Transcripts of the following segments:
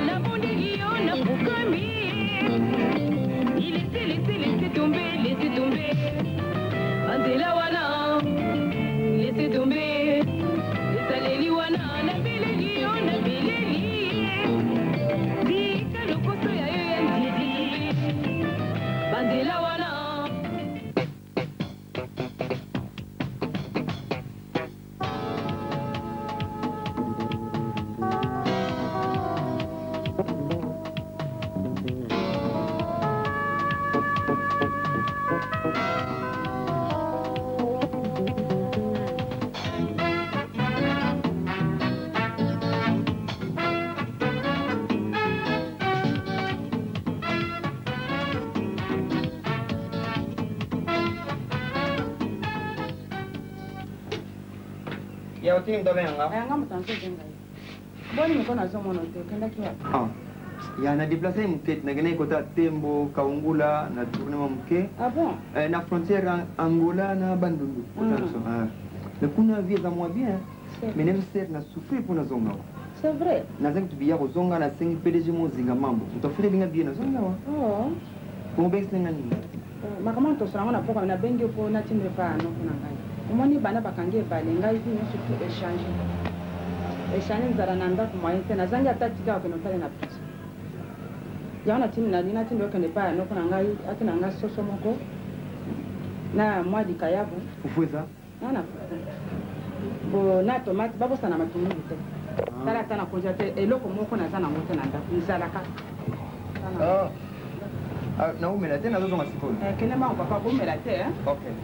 Ya uti ndo benga. Anga mutanzo benga. Boni mkono zomo no te kenda kiwa. Ah. Ya na déplacer mket na gene kota Tembo, Kaungula na tourner mke. Ah bon? Na frontière Angola na Bandundu. Ah. Mais kuna vie za moi bien. Mais nem ser na souffrir pour na zonga. C'est vrai. Na zangi tubia ko zonga na sengi PDG mo zinga mambo. Mtafute binga bien na zonga wa. Oh. Ko benga nani? Makamana to sanga na poka na bengi ko na timbe pa no kuna ngai. Omoni bana bakange bale ngai vi no surtout échanger. Échanger nzara na ndako moyen te na zangi atatika ko no tale na prise. Yana timi na dina tindo ko ne pa no kuna ngai atina nga soso moko. Na mwa di kayabu. Ufuza? Na. Bo na tomate babo sana matungulu te. Tala tana ko jate eloko moko na zana moto na ndako nzalaka. Ah. Ah, na umela tena zozo masiponi. Kene ma papa umela te hein? Okay.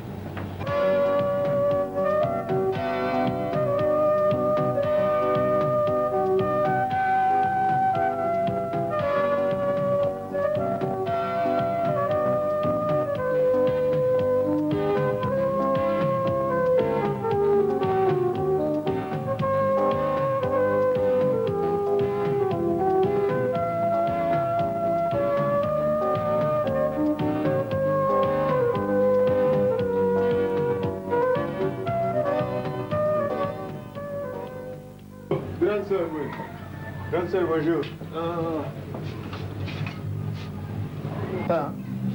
Grande sœur, bonjour. Ah.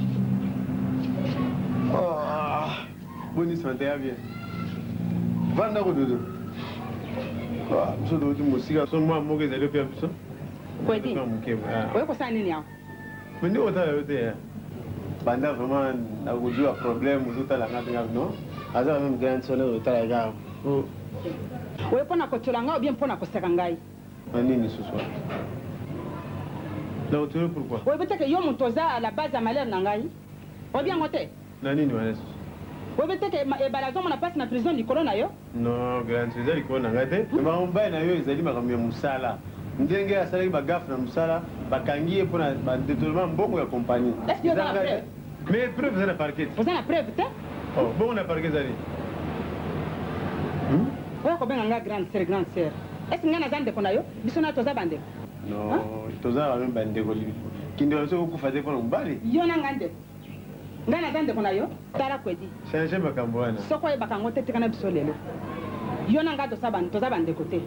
Oh, bonne santé, bien. Vanda ko dodo. Ah, so dodo musika so moi mo ke zalo pia biso. Kwedi. Wewe ko sana nini yao? Mende ota yote. Banda vraiment na kujua problème uzuta la ngati ngati no. Aza même grande sœur ota la gao. Oh. Wewe pona ko tulanga ou bien pona ko seka ngai? Nini ce soir? Là, tu veux pourquoi? Oui, peut-être que yo montoza à la base à malheur nangai. Ou bien moté? Nani ni malheur? Oui, peut-être que balazo mon passe na prison du corona yo? Non, grand, c'est ça le corona ngate. Mais on va na yo ezali makamia musala. Ndenge asali ba gaffe na musala, ba kangié pour na détournement beaucoup de compagnie. Est-ce que vous avez la preuve? Mais preuve c'est la parquet. Vous avez la preuve, t'es? Oh, bon on a parquet zali. Oui, combien nga grande sœur? Est-ce que ngana zande kona yo? Bisona toza bande. Non, toza même bande ko libi. Kindo so ko fade ko mbali. Yo na ngande. Ngana zande kona yo? Tara kwedi. Changer makambo wana. Soko e bakango tete kana biso lelo. Yo na ngado toza bande côté.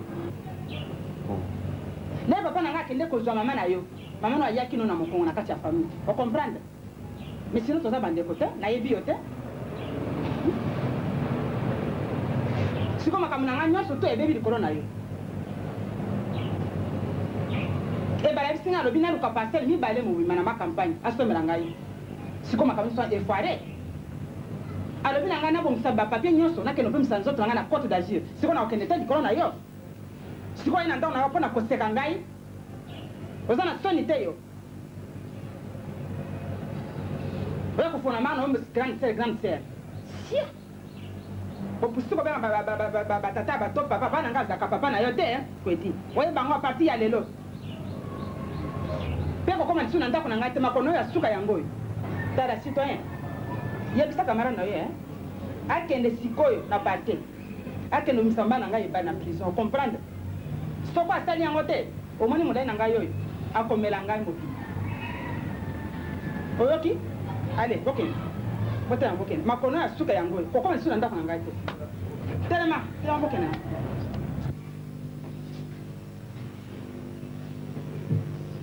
Ne papa na nga kende ko zwa mama na yo. Mama no ayaki no na mokongo na kati ya famille. O comprendre? Mais sinon toza bande côté, na yebi yo te. Siko makamuna nga nyoso to ebebi likolo na yo. Et bien, si on a le passer, ni balé mon ma campagne, à ce moment-là. Si comme ma soit effoiré. Alors, il y a un papier, nous sommes que nous sommes sans autre, on a la côte d'agir. Si on a aucun état du corona, si on a un don, on a pas de sekangai. Vous en avez sonité. Vous avez fait un grande sœur. Si. Vous pouvez papa, papa, na yote, hein, kweti. Vous avez parti à l'élo. Peko koma tsu nanda kuna ngate makono ya suka yango. Tara citoyen. Yebisa kamara na yo hein. Akende sikoyo na parquet. Akende misamba na ngai ba na prison, comprendre? Soko asali yango te. Omoni mudai na ngai yoyo. Akomela ngai mopi. Oyoki? Allez, OK. Bote yango ken. Makono ya suka yango. Kokoma tsu nanda kuna ngai te. Telema, yango ken.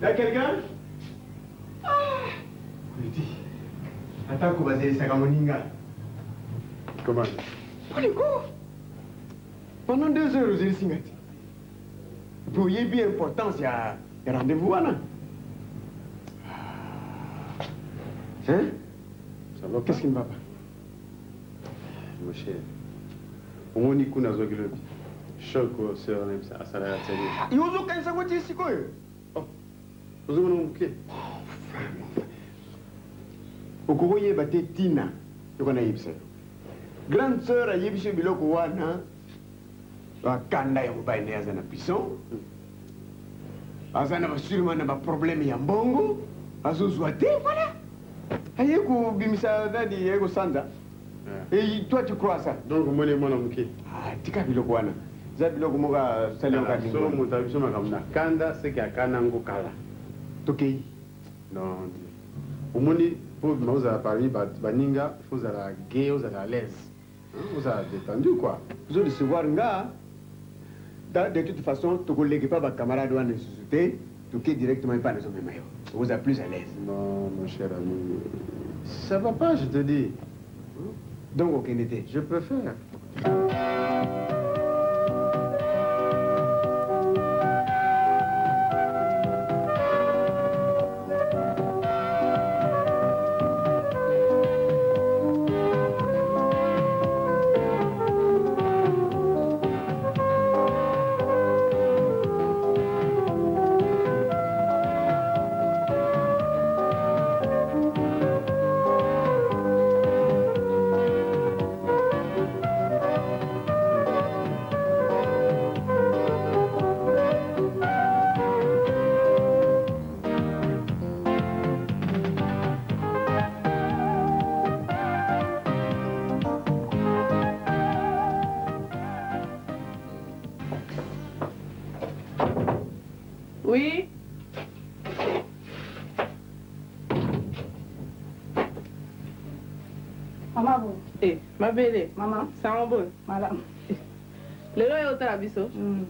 T'as quelqu'un? Attends qu'on va se faire moninga. Comment? Pendant 2 heures, j'ai signé. Pour y bien importance, il y a rendez-vous là. Hein? Ça va? Qu'est-ce qui ne va pas? Mon cher. Au moins, il y a un choc sur la salaire. Il y a un choc ici, quoi? Oh, vous avez un bouquet. Au courant, il y a Tina. Grande sœur, il y a un biloko wana. Kanda ya mbaine ya zana pisson. Azana va sûrement na problème ya mbongo. Azozwa te, voilà. Ayeko bimisa dadi yeko sanda. Et toi tu crois ça? Donc moi les mon bouquet. Ah, tika biloko wana. Za biloko moka salio ka dingo. So mon tabiso makamna kanda c'est que akana ngo kala. Tokei. Non. Au moins pour nous à Paris baninga, faut à gay, aux à l'aise. Vous avez détendu quoi? Vous allez se voir nga. De toute façon, tu ne connais pas votre camarade dans la société, tu es directement pas dans le même. Vous êtes plus à l'aise. Non, mon cher ami. Ça va pas, je te dis. Donc, aucun été. Je peux faire. Oui. Maman bon. Eh, ma belle. Maman. Ça va bon. Madame. Le roi est au talabiso.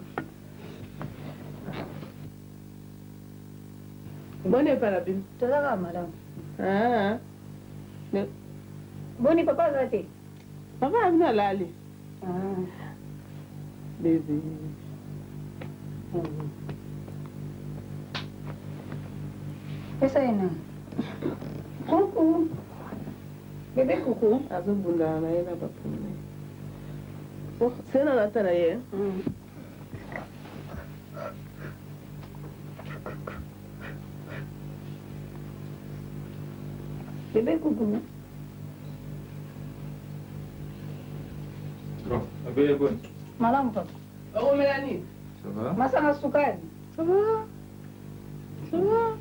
Bonne est pas la bim. Tu as madame. Ah. Bonne papa zate. Papa a venu à l'aller. Ah. Bébé. Esa ina. Coucou. Bébé coucou. Azo bunda na yena bapune. Oh, c'est dans la tana hier. Bébé coucou. Bon, la belle est bonne. Madame papa. Oh, Mélanie. Ça va? Masanga sukari. Ça va? Ça va?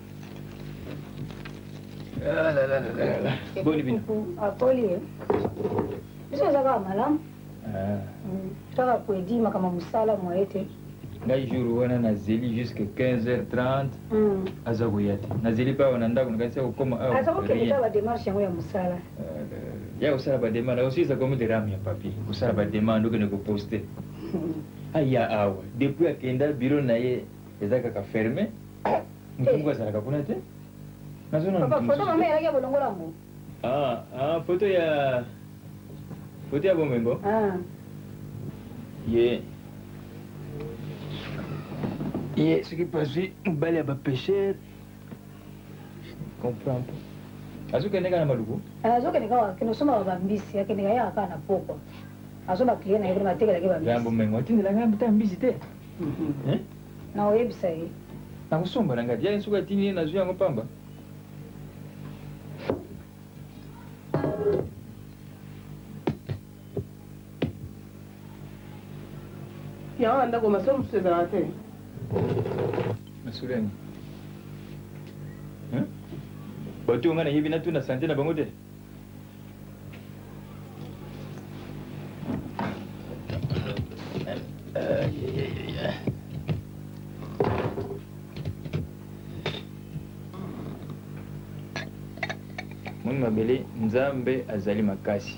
Ah là là là là là. Bonne nuit. Akoli. Biso zaka madame. Ah. Taka kwedima kama musala mwaete. Ngai jour wana nazeli jusqu'à 15h30. Aza kuyati. Nazeli pa wana ndako nakasi kokoma awa. Aza kokebeta ba démarche yango ya musala. Ya usala ba demande aussi ça comme des rames ya papier. Usala ba demande que ne ko poster. Aya awa. Depuis akenda bureau na ye ezaka ka fermé. Mutungu azala ka kuna te. Papa, photo mama yake bolongo lango. Photo ya Bomembo. Yeah, ce qui passe, mobile à pêcheur. Comprends pas. Azuka nega na maluku? Azuka nega kino soma ba mbisi yake nega ya kana poko. Azoba kliena yebra mateka yake ba mbisi. Gambo mengo tindi la ngamba ta mbisi te. Na oyebisa yi. Na kusomba ngati ya nsuka tindi na zuya ngopamba. Ya anda ko masomo sezarate. Masulani. Batu ngana hivi na tuna sante na bangote. Muni mabele nzambe azali makasi.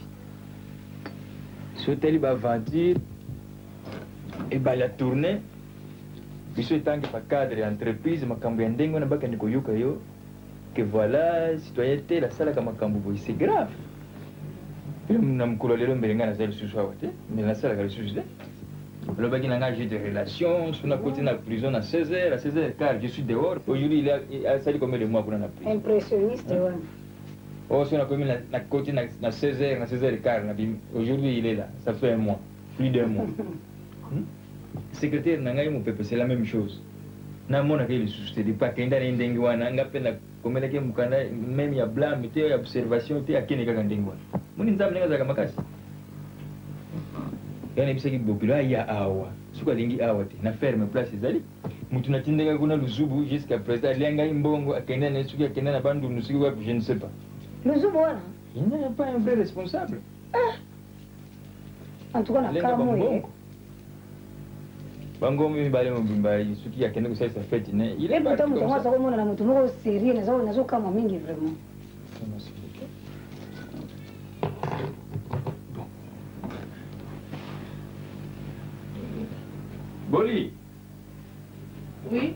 Soteli ba aventure et bah la tournée biso etangi pa cadre ya entreprise makambo ya ndenge wana bakandi koyoka yo que voilà citoyenneté nasalaka makambo boye c'est grave na mokolo lelo mbele ngai naza lisusu awa te mbele nasalaka lisusu te alobaki na ngai jeu de relation so nakoti na prison na 16h à 16h15 je suis dehors aujourd'hui il asali combien de mois kuna na prison impressionniste wana oh so nakomi nakoti na 16h na 16h15 nabimi aujourd'hui il est là ça fait un mois plus d'un mois secrétaire na ngai mopepe c'est la même chose namonaka ye lisusu te depa akenda na ndenge wana nga mpe nakomelaki mokanda meme ya blame te ya observation te akende kaka ndenge wana moni nzambe ndenge azalaka makasi ya nayebisaki bopilo aya awa soki alingi awa te na ferme place ezali mutu natindaka kuna luzubu jusqu'à présent alia ngai mbongo akenda na soki akenda na bandundu soki wapi je ne sais pas luzubu wana il n'est pas un vrai responsable en tout cas na karamoye bango mibale mobimba soki akende kosalisa fete ne il est pourtant moto aza komona na moto moko sérieux nazokama mingi vraiment Boli. Oui.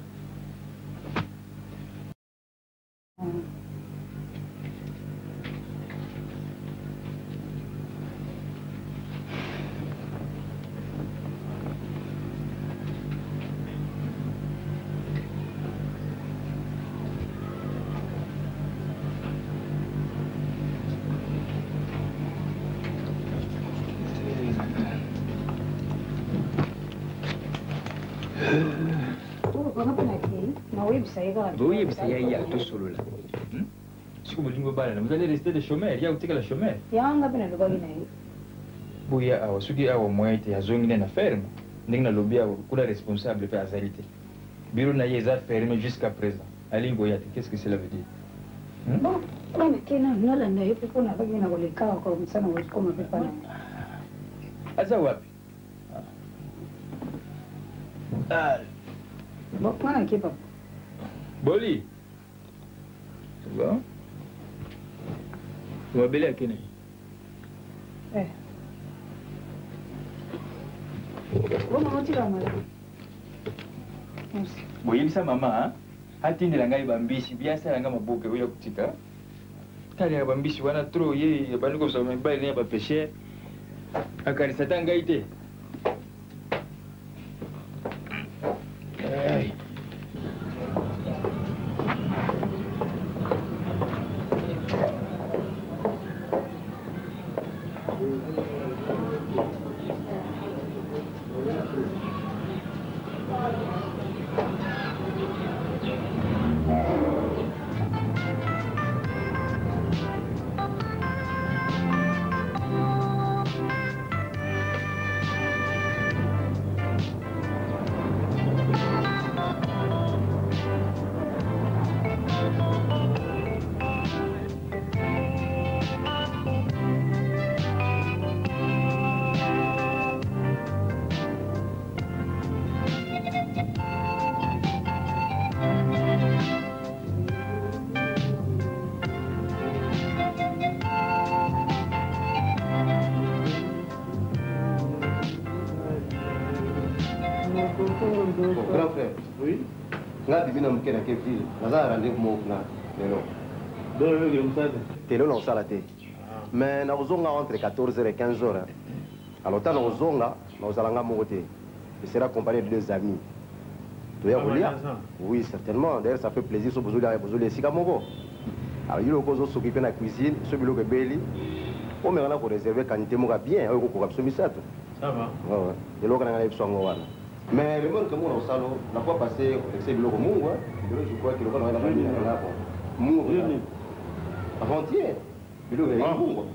boyebisa ya ya tosolola soki bolingi obalana vous allez rester de chômeur ya kotikala chômeur yanga mpe nalobaki na ye boya awa soki awa moyen te azongi nde na ferme ndenge nalobi awa kuna responsable mpe azali te biro na ye eza ferme jusqu'à présent alingi koya te qu'est ce que cela veut dire bon bana ke nalanda ye mpe mpona baki na kolekaka kwa mosana kokoma mpe pana aza wapi bon ngana ke papa Boli. Bon. Mobile akene. Bon, on tira mal. Boyebisa mama, atindela ngai bambisi biasa nga maboke oya kutika. Kali ya bambisi wana trop ye baniko so mbaye ne ba pêcher. Akari satan ngai te. Grand frère. Oui. Nga bimina mukena ke ville. Naza rendez-vous mo na lelo. Donc le message. Telo na sala te. Mais na uzonga entre 14h et 15h. Alors tant na uzonga, na uzalanga mo te. Je serai accompagné de deux amis. Tu vas relire? Oui, certainement. D'ailleurs, ça fait plaisir sur besoin les sikamoko. Alors il y a cause s'occuper de la cuisine, ce bilo que beli. On me rend pour réserver quantité mo bien, au ko kapso misato. Ça va. Ouais. Et là, on a eu son wana. Mais le monde que moi, au salon, n'a pas passé, c'est le mou, je crois que le monde a famille là. Mou, avant-hier, le monde est mou.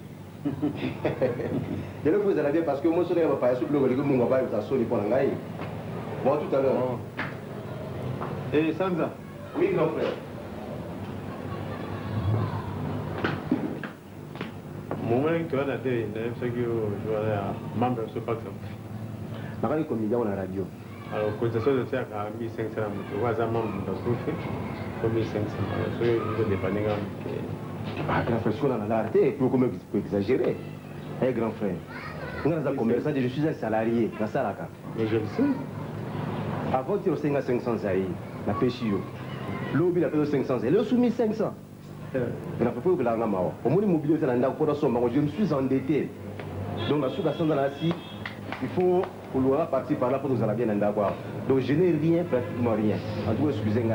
Et là, vous allez bien parce que moi, je ne vais pas passer le monde, on va vous assurer pour l'engager. Bon, tout à l'heure. Et Sanza? Oui, grand frère. Moment que tu as la télé, c'est que je vais à membre de ce pacte. Je vais combien à la radio. Alors, cotisation de faire à 1500, tu vois, ça membre de ce comme 1500. Alors, je vais dépanner. Ah, grand frère, on a l'arrêté, pour comment tu peux exagérer. Eh, grand frère, on a un commerçant, je suis un salarié, dans Salaka. Mais je le sais. Avant tu as 500 zaï, la pêche yo. L'obi la pêche 500 zaï, le soumis 500. Mais la pêche que la ngama. Au moins immobilier c'est l'anda pour somme, je me suis endetté. Donc la souka sans la il faut vouloir partir par là pour nous aller bien en d'accord. Donc je n'ai rien, pratiquement rien. En tout cas, excusez-moi.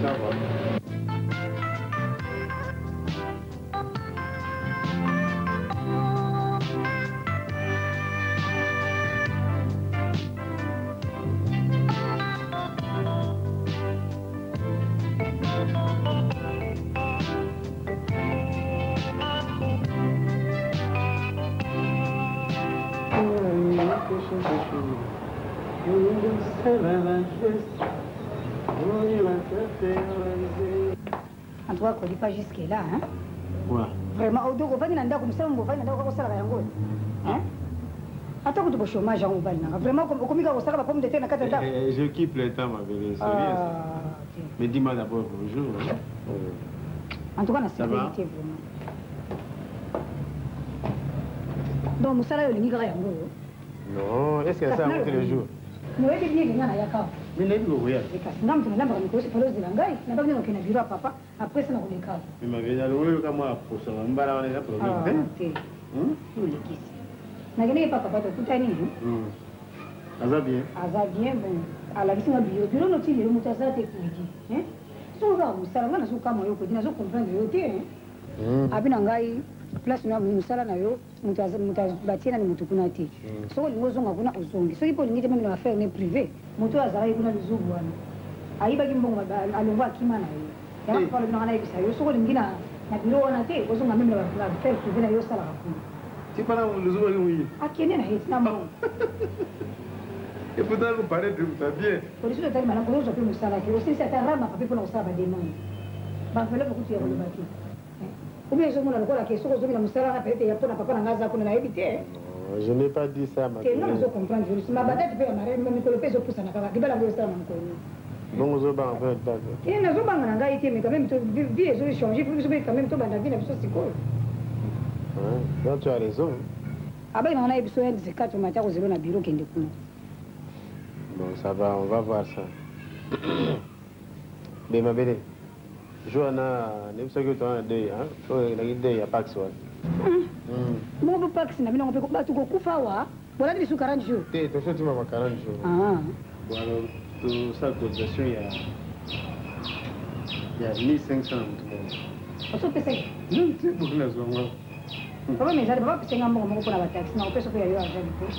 En tout cas, on ne dit pas jusque-là. Hein? Ouais. Vraiment, on doit revenir dans le comme ça, on va venir dans le salaire. Hein? Attends, tu as chômage en Oval. Vraiment, comme il y a un salaire, comme tu es dans le cadre. Je quitte le temps, ma belle. Mais dis-moi d'abord bonjour. En tout cas, c'est vraiment. Donc, mon salaire, il y a un non, est-ce que ça a monté le jour? Non, il y a un peu. Mais n'est-ce pas rien. Non, tu n'as pas de cause, c'est pas le Zilangai. Tu n'as pas besoin d'un bureau à papa. Après, ça n'a pas de cas. Mais ma vie, alors, comme moi, pour ça, on va aller là pour le problème. Na gane pa papa to kutani ni. Azabien. Azabien bon. Ala bisinga bio no tili mu tasa te kuji. So ga musala ngana so kama yo ko dina so comprendre yo te. Abina ngai place na musala na yo mutaza batina ni mutu kuna te. So lingo zonga kuna uzongi. So ipo lingite mimi na affaire ne privé. Mutu azara kuna lizubu wana. Aiba kimbongo alongwa kimana yo. Ya kwa lina kana ibisa yo so lingina na biro wana te ko zonga mimi na affaire privé na yo sala hakuna. Tu parles de l'oiseau oui. Ah, qui est là, il est là. Et pourtant, vous parlez de ça bien. Pour les autres, il y a un peu de salaire. Aussi, c'est un rame à pour nous savoir des noms. Bah, il faut beaucoup de bâti. Ou bien, je me demande la question, je me demande si ça peut être, il y a pas de papa dans la zone qu'on a évité. Je n'ai pas dit ça, ma fille. Non, je comprends. Je ma bataille, tu peux en arrêter, mais le pèse au pouce à la cava. Il va la voir ça, mon colis. Donc, vous avez un peu de temps. Il y a un zoban en Haïti, mais quand même, vie les autres changent. Il faut que je me quand même, tout dans la vie, la vie, c'est cool. Non, tu as raison. Ah ben, on a besoin de ces 4 matins au zéro dans le bureau qui est de coup. Bon, ça va, on va voir ça. Mais ma belle, Johanna, n'est pas que tu as un deuil, hein? Tu as un deuil à Pax. Moi, je Pax, on peut tout faire. Voilà, tu 40 jours. Tu as 40 jours. Ah. Bon, alors, tout ça, cotisation, il y a 1500. On se fait ça. Non, c'est beaucoup la zone. Papa mais ça va pas un bon pour la taxe. Non, on peut se faire ailleurs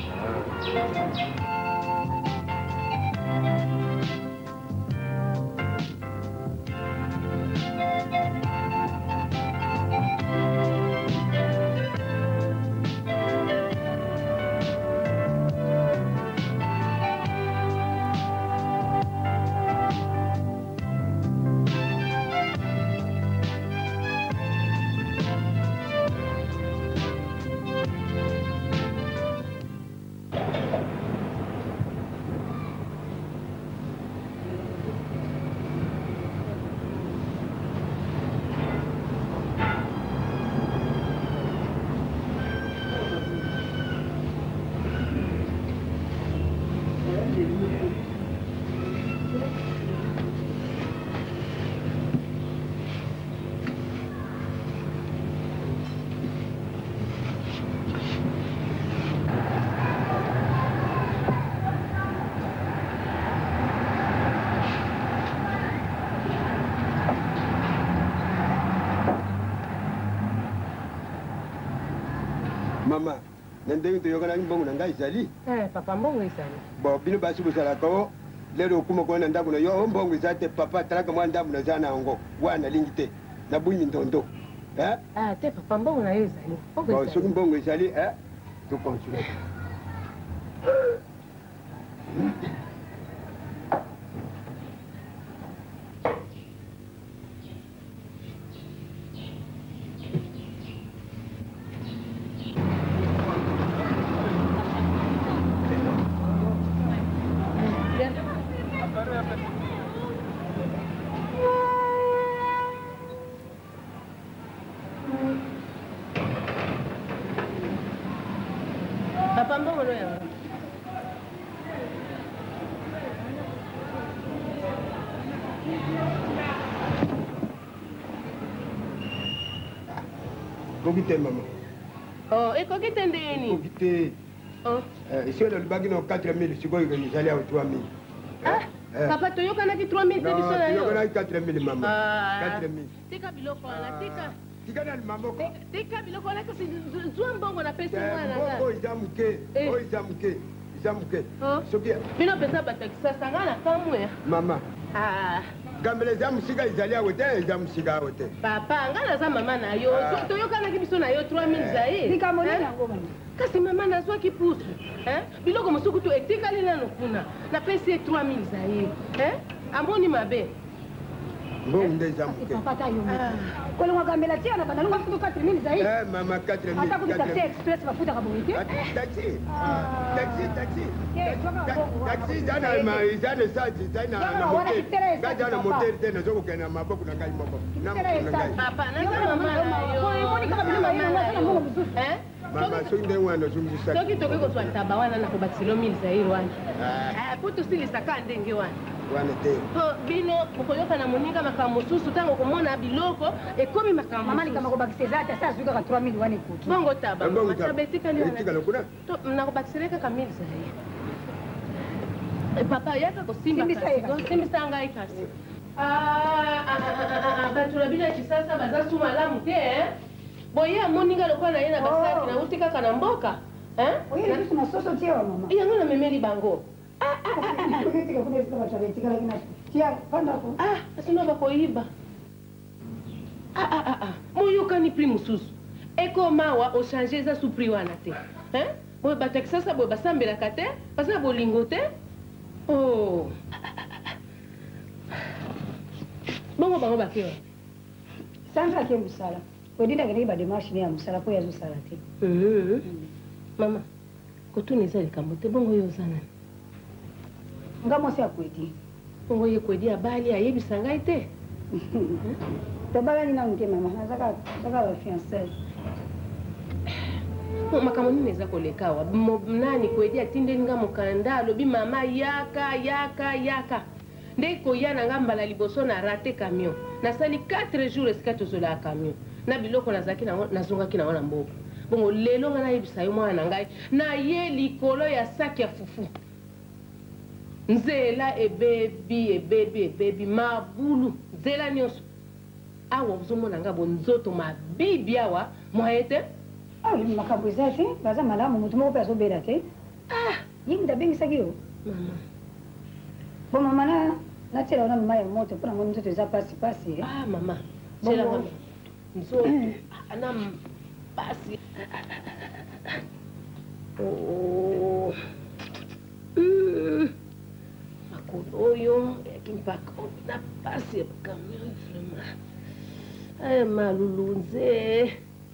Mama, nandenge to yokana mbongo nanga izali. Papa mbongo izali. Bon, bino basi bosala ko lelo kuma ko na ndako na yo mbongo izate papa talaka mwa ndabu na zana ngo wana lingite na bunyi ndondo. Te papa mbongo na yo izali. Bon, soki mbongo izali to continue. Papa Kokite maman. Oh, et kokite ndeni? Kokite. Oh. Ici on a le bagage 4000, c'est quoi ils allaient à 3000. Ah, papa toyoka na ki 3000 te biso na yo. Toyoka na 4000 maman. 4000. Tika biloko wana, tika. Tika na maman. Tika biloko wana kasi zwa mbongo na pesa mwana nga. Oh, izamuke. Oh, izamuke. Izamuke. Sokia. Bino pesa batakisa sanga na kamwe. Mama. Ah. Gambele za musika izali awote, za musika awote. Papa, ngana za mama na yo. Toyoka na ki biso na yo 3000 zaye. Tika moni na ngoma. Kasi mama nazwa ki pusu. Biloko mosuku tu etikali nano kuna. Na pesa 3000 zaye. Amoni mabe. Bon, déjà muke. Papa ta yo. Kwa lwa gambela tia na banalunga futu 4000 zaidi. Mama 4000. Hata kuja taxi express mafuta kabonite. Taxi. Taxi jana ma izane saji jana na motel. Jana motel tena zoko kana maboko na ngai moko. Na ngai. Papa, na mama yo. Kwa kama bila maana na mungu mzuri. Mama sunde wana zumzi sasa. Toki toki ko twataba wana na kubatilo 1000 zaidi wana. Puto sili saka ndenge wana. Wana te. Bino mukoyoka na moninga makambo susu tango komona biloko ekomi makambo. Mama ni kama kubakisa zata sasa zuka 3000 wane kuki. Bongo taba. Masabetika ni wana. Tika lokuna. To nakubakisireka kamili zaidi. Papa yaka ko simba kasi. Simba sanga ikasi. Batula bila kisasa bazasu malamu te boye moninga lokwa na yena basaki na utika kana mboka oye ndio na soso tia mama yango na memeli bango tika kuna sika bachabe tika lakini tia panda ko asino bakoiba moyoka ni prix mususu eko mawa o changer za sous prix wana te boye batakisasa boye basambela kate basa bolingo te oh bongo bango bakewa sanga ke musala kodinda ngene ba démarche ni ya musala ko yazo sala te mama kotuniza likambo te bongo yo zana ngamo se akwedi bongo ye kwedi abali ayebisa ngai te to bala ni na unte mama nazaka ba fiancé makambo nini eza kolekawa nani kwedi atindeli nga mokanda alobi mama yaka nde koya na nga mbala liboso na rate camion nasali 4 jours esika tozola camion na biloko nazalaki nazongaki nango na mboka bongo lelo nga nayebisa yo mwana na ngai naye likolo ya saki ya fufu nzela ebebi mabulu nzela nyonso awa ozomona nga bo nzoto mabibi awa mwaye te makambo eza te baza malamu motu moko mpe azobela te ye mutu abengisaki yo bo mama natiela wana mama ya moto mpona ngoni nzoto eza pasipasi mama tielanga nzoto ana pasi makolo oyo yaki mpaka na pasi ya bakamion vraiment aya malulunze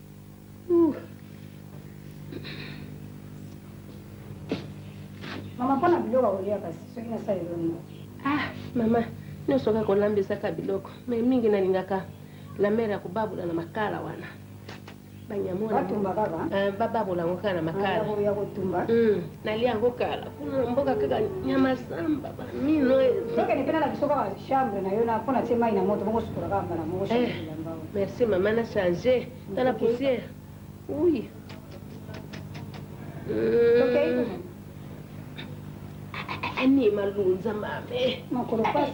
mama mpona biloko akolia kasi soki nasalelo nini mama nyonso kaka kolambisaka biloko me mingi nalingaka la mere ya kobabula na makala wana banyamona bababola yango kaka na makala nalia yango kala kuna mboka kaka nyama samba bamino sokende mpe na biso kaka chambre na yo mpona tie mai na moto bongo sukola kaka mbala moko merci mama na change tala poussière oui ani malunza mame makolo pasi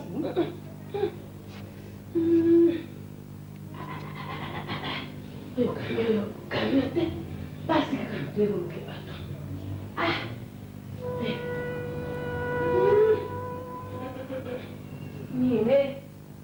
kamio te pasi kaka twegoluke bato nine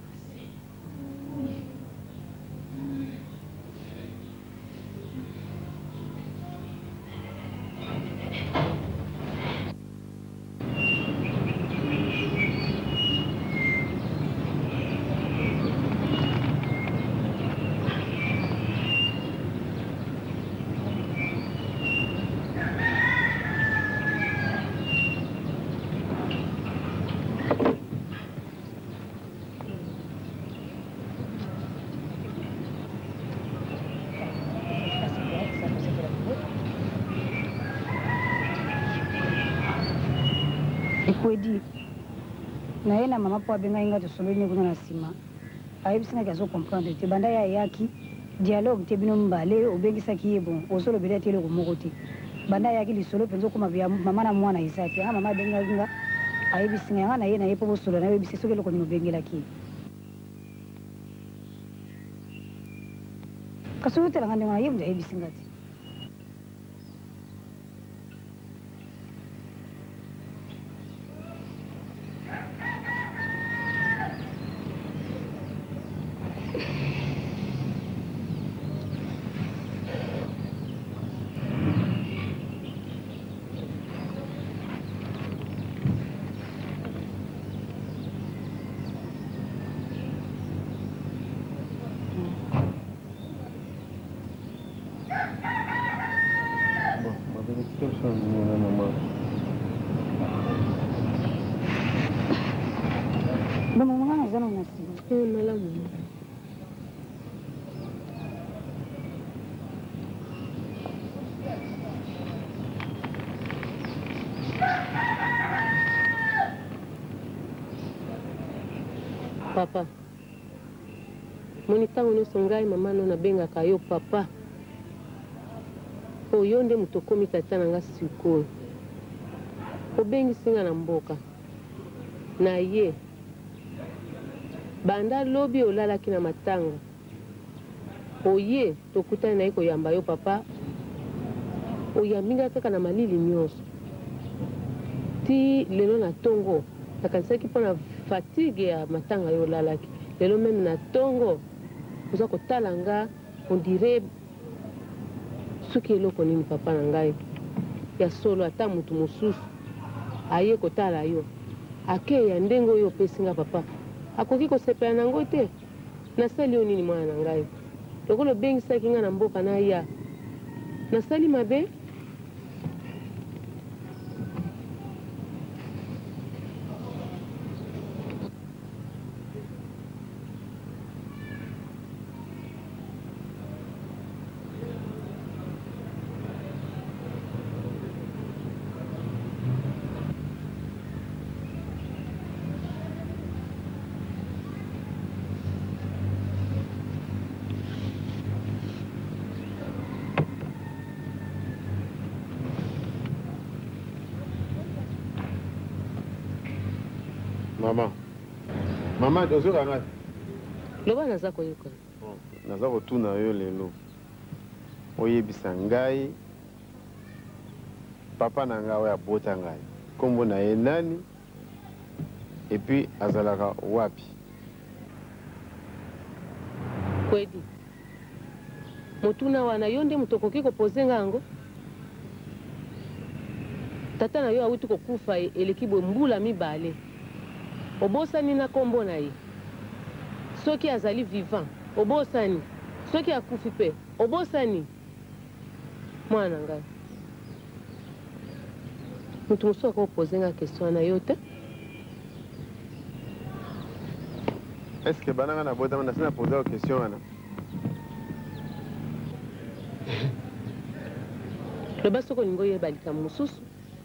ekwedi naye na mama mpo abengai nga tosolo nini kuna na nsima ayebisinaki azocomprendre te banda ye ayaki dialogue te bino mbale obengisaki ye bon osolobela te eloko moko te banda ayaki lisolo mpenza okoma bya mama na mwana eza te anga mama abengaki nga ayebisi nga na ye na ye mpo bosolo na yebisi soki eloko nini obengelaki ye kasi oyotelanga ndenge na ye mutu ayebisi nga te Papa, moni ntango nyonso ngai mama no nabengaka yo papa oyo nde moto okomi tata na nga sikoyo obengisi nga na mboka na ye banda lobi olalaki na matanga oye tokutani na ye koyamba yo papa oyambi nga kaka na malili nyonso ti lelo na tongo nakanisaki mpo na fatigue ya matanga yo olalaki lelo meme na tongo oza kotala nga ondire soki eloko nini papa na ngai ya solo ata motu mosusu aye kotala yo ake ya ndenge oyo opesi nga papa akoki kosepela nango te nasali yo nini mwana na ngai lokola obengisaki nga na mboka na ya nasali mabe Mama, tozoka ngai. Loba naza koyoka. Naza kotuna yo lelo. Oyebisa ngai papa na ngai oyo abota ngai. Kombo na ye nani? Et puis azalaka wapi? Kwedi. Motuna wana yo nde moto okoki kopoze ngango? Tata na yo awuti kokufa eleki boye mbula mibale. Obosani na kombo na ye. Soki azali vivant, obosani. Soki akufi pe, obosani. Mwana ngai. Mutu mosu akopoze nga question na yo te? Est-ce que bananga na bota na sina poser une question wana? Loba soko ningo ye balika mususu.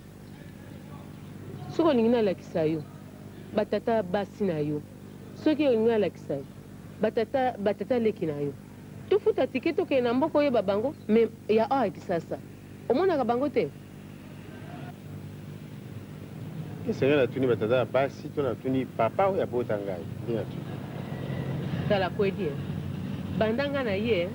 Soko ningina lakisa yo. Batata basi na yo. Soki olingi alakisa yo. Batata leki na yo. Tufuta tiketo ke na mboko ye babango me ya awa kisasa. Omonaka bango te? Esenga na tuni batata basi to na tuni papa oyo abota ngai. Ndina tu. Tala kwedi. Bandanga na ye.